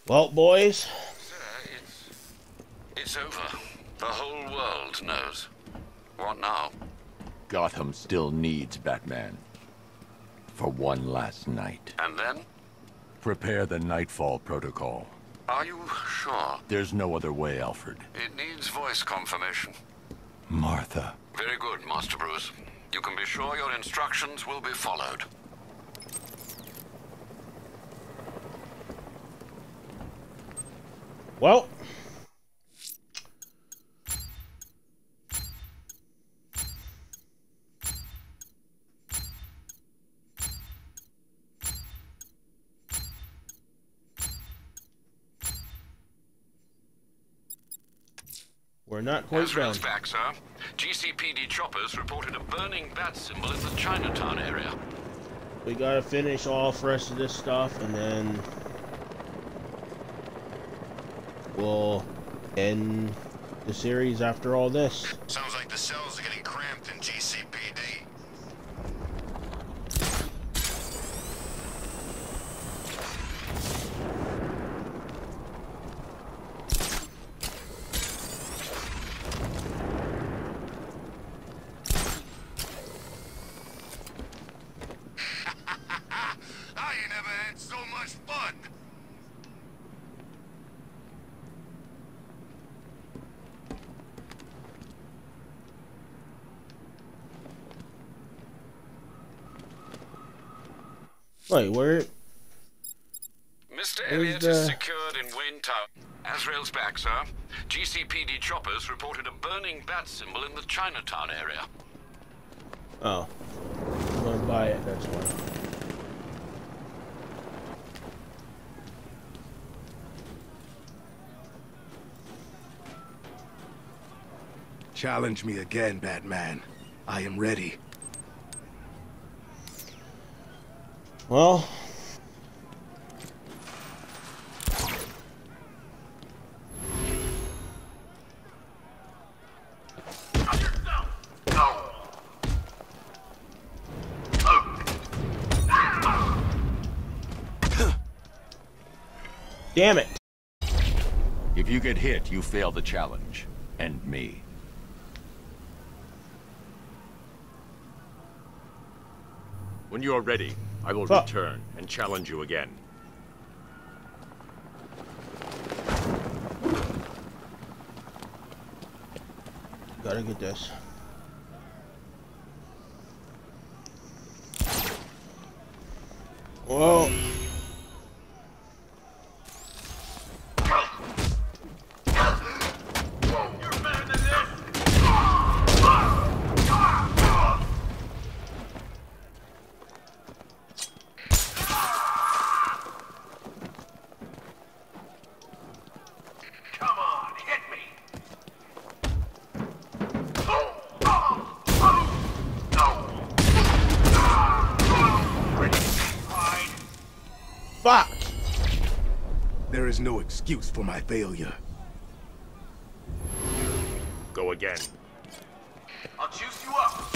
Well, boys. Sir, it's over. The whole world knows. What now? Gotham still needs Batman. For one last night. And then? Prepare the Nightfall Protocol. Are you sure? There's no other way, Alfred. It needs voice confirmation. Martha. Very good, Master Bruce. You can be sure your instructions will be followed. Well. We're not quite done. Azrael's back, sir. GCPD choppers reported a burning bat symbol in the Chinatown area. We gotta finish off the rest of this stuff, and then we'll end the series after all this. Sounds like the cells are getting cramped in GCPD. I ain't never had so much fun. Wait, where? Mr. Elliot is secured in Wayne Tower. Azrael's back, sir. GCPD choppers reported a burning bat symbol in the Chinatown area. Oh. I'm gonna buy it, that's why. Challenge me again, Batman. I am ready. Well. Damn it. If you get hit, you fail the challenge. And me. When you are ready, I will return and challenge you again. Gotta get this. Whoa. Fuck! There is no excuse for my failure. Go again. I'll juice you up.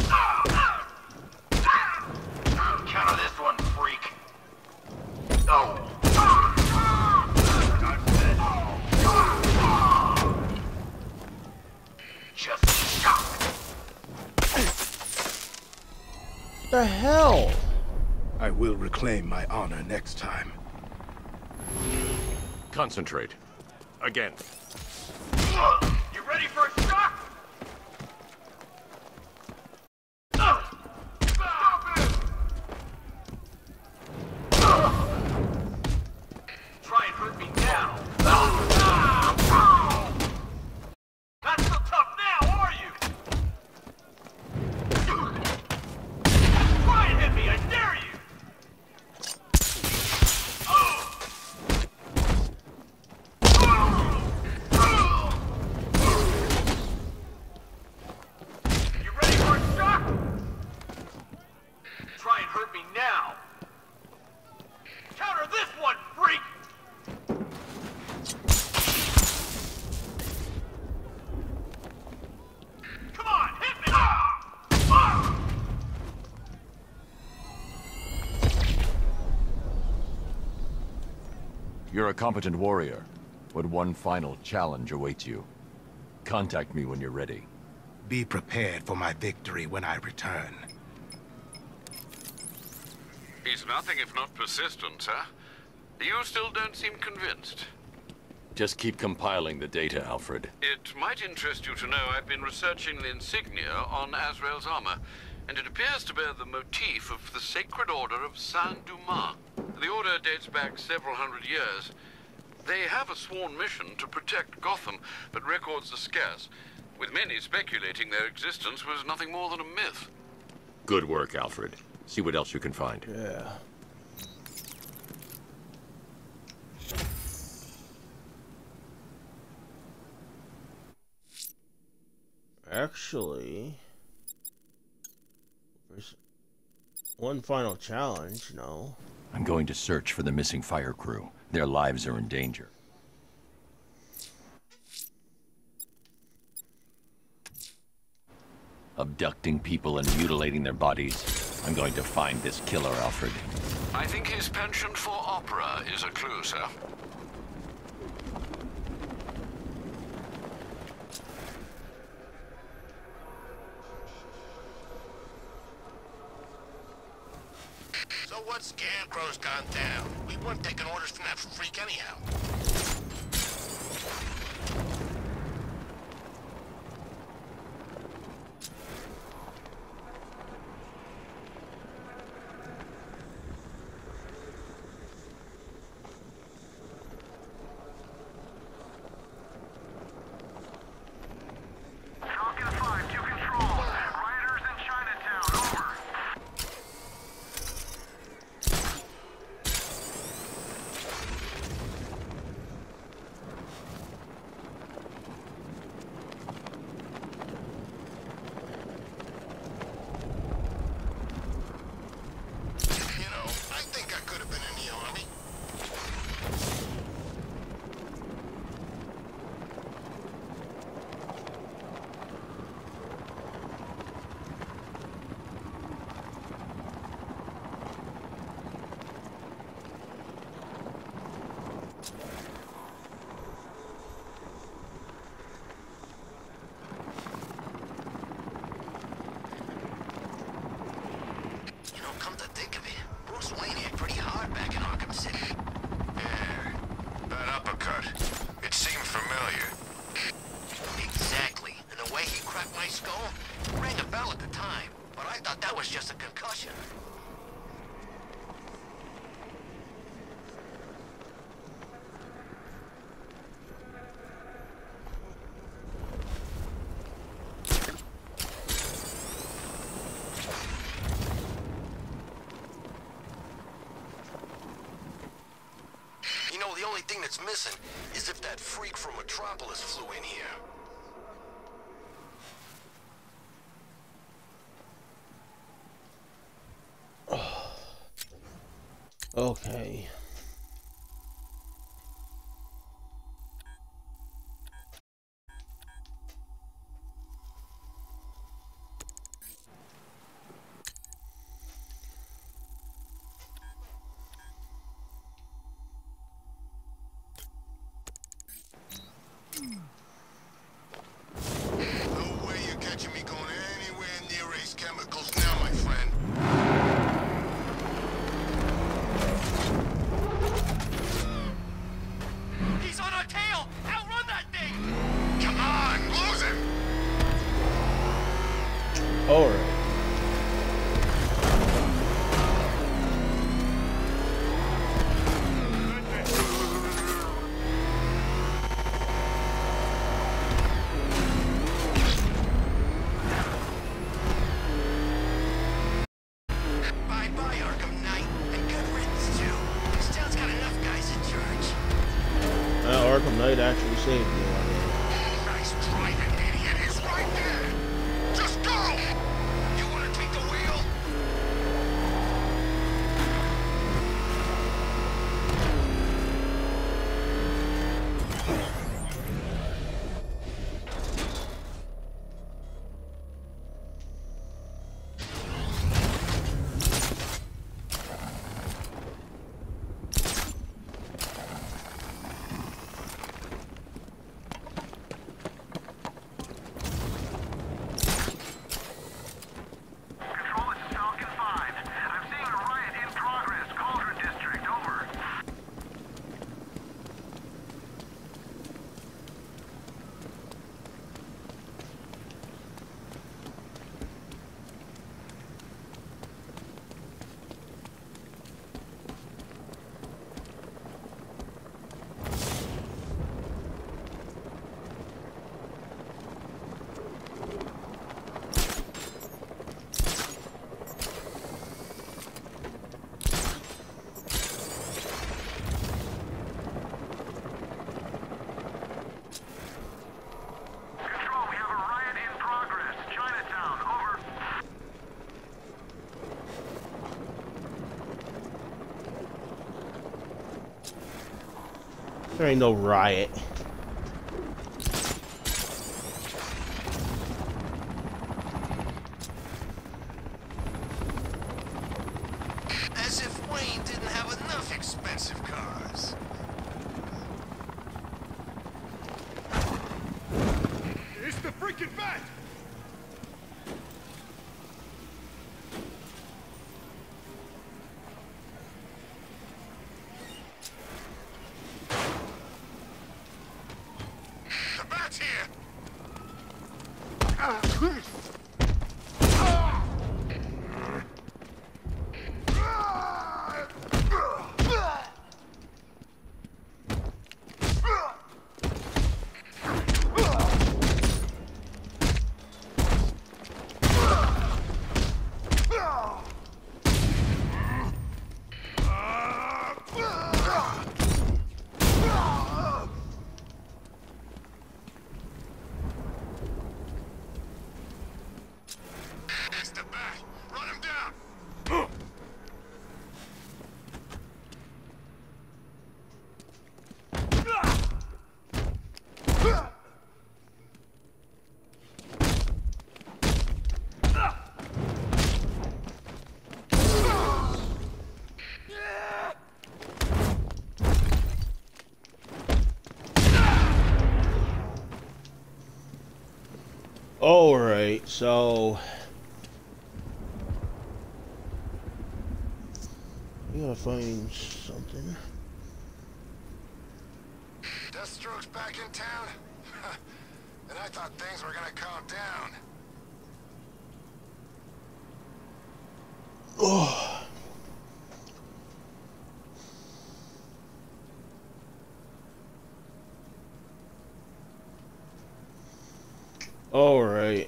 Counter this one, freak. Oh. Just shock. The hell? I will reclaim my honor next time. Concentrate. Again. You ready for a shock? Stop it! Try and hurt me now. Not so tough now, are you? Try and hit me, I dare you! You're a competent warrior, but one final challenge awaits you. Contact me when you're ready. Be prepared for my victory when I return. He's nothing if not persistent, sir. You still don't seem convinced. Just keep compiling the data, Alfred. It might interest you to know I've been researching the insignia on Azrael's armor, and it appears to bear the motif of the Sacred Order of Saint-Dumas. The order dates back several hundred years. They have a sworn mission to protect Gotham, but records are scarce, with many speculating their existence was nothing more than a myth. Good work, Alfred. See what else you can find. Yeah. Actually, there's one final challenge, no? I'm going to search for the missing fire crew. Their lives are in danger. Abducting people and mutilating their bodies. I'm going to find this killer, Alfred. I think his penchant for opera is a clue, sir. So what Scarecrow's gone down? We weren't taking orders from that freak anyhow. Come to think of it, Bruce Wayne hit pretty hard back in Arkham City. Yeah, that uppercut. It seemed familiar. Exactly, and the way he cracked my skull rang a bell at the time, but I thought that was just a concussion. The only thing that's missing is if that freak from Metropolis flew in here. Okay. No way you're catching me going anywhere near Ace Chemicals now, my friend. He's on our tail! Outrun that thing! Come on, lose him! Alright. Bye-bye, Arkham Knight, and good riddance, too. This town's got enough guys in charge. Arkham Knight actually saved me. Nice driving, idiot. He's right there. Just go! You want to take the wheel? There ain't no riot. As if Wayne didn't have enough expensive cars. It's the freaking bat! The bat's here! It's the bat! Run him down! Alright, so we gotta find something. Deathstroke's back in town? And I thought things were gonna calm down. Oh. Alright.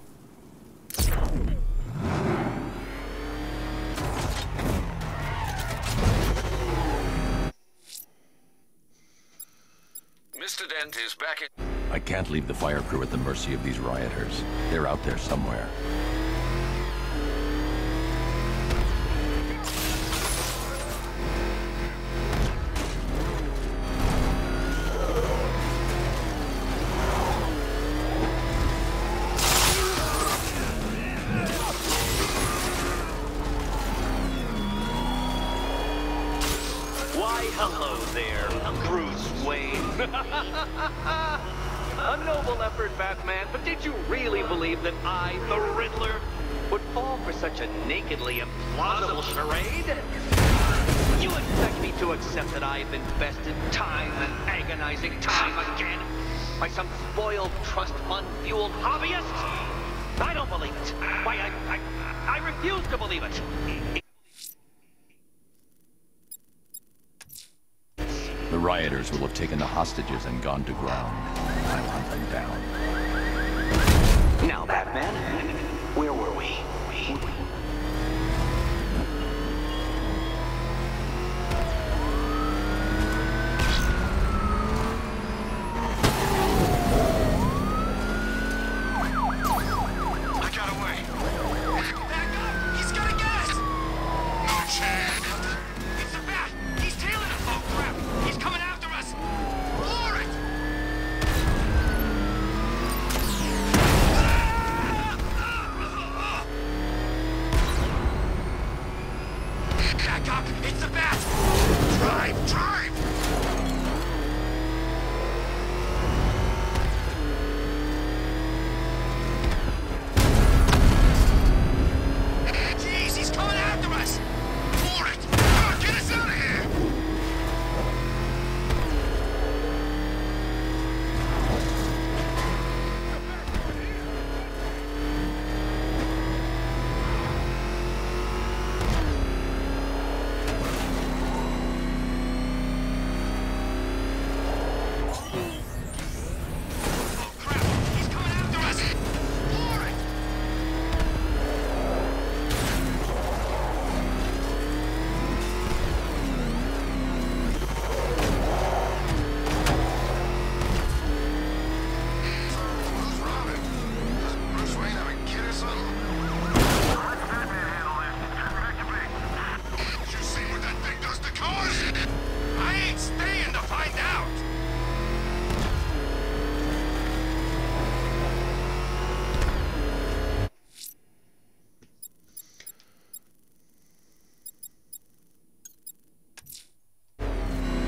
Mr. Dent is back in... I can't leave the fire crew at the mercy of these rioters. They're out there somewhere. Why, hello there, Bruce Wayne. A noble effort, Batman, but did you really believe that I, the Riddler, would fall for such a nakedly implausible charade? You expect me to accept that I've invested time and agonizing time again by some spoiled trust fund-fueled hobbyist? I don't believe it. Why, I refuse to believe it. The rioters will have taken the hostages and gone to ground. I'll hunt them down. Now, Batman, where were we? I got away. Back up! He's got a gas! No chance! It's the bat! He's tailing us! Oh, crap! He's coming after us! Floor it!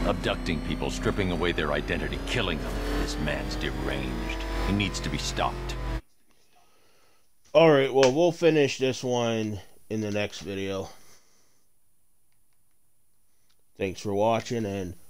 Abducting people, stripping away their identity, killing them. This man's deranged. He needs to be stopped. Alright, well, we'll finish this one in the next video. Thanks for watching, and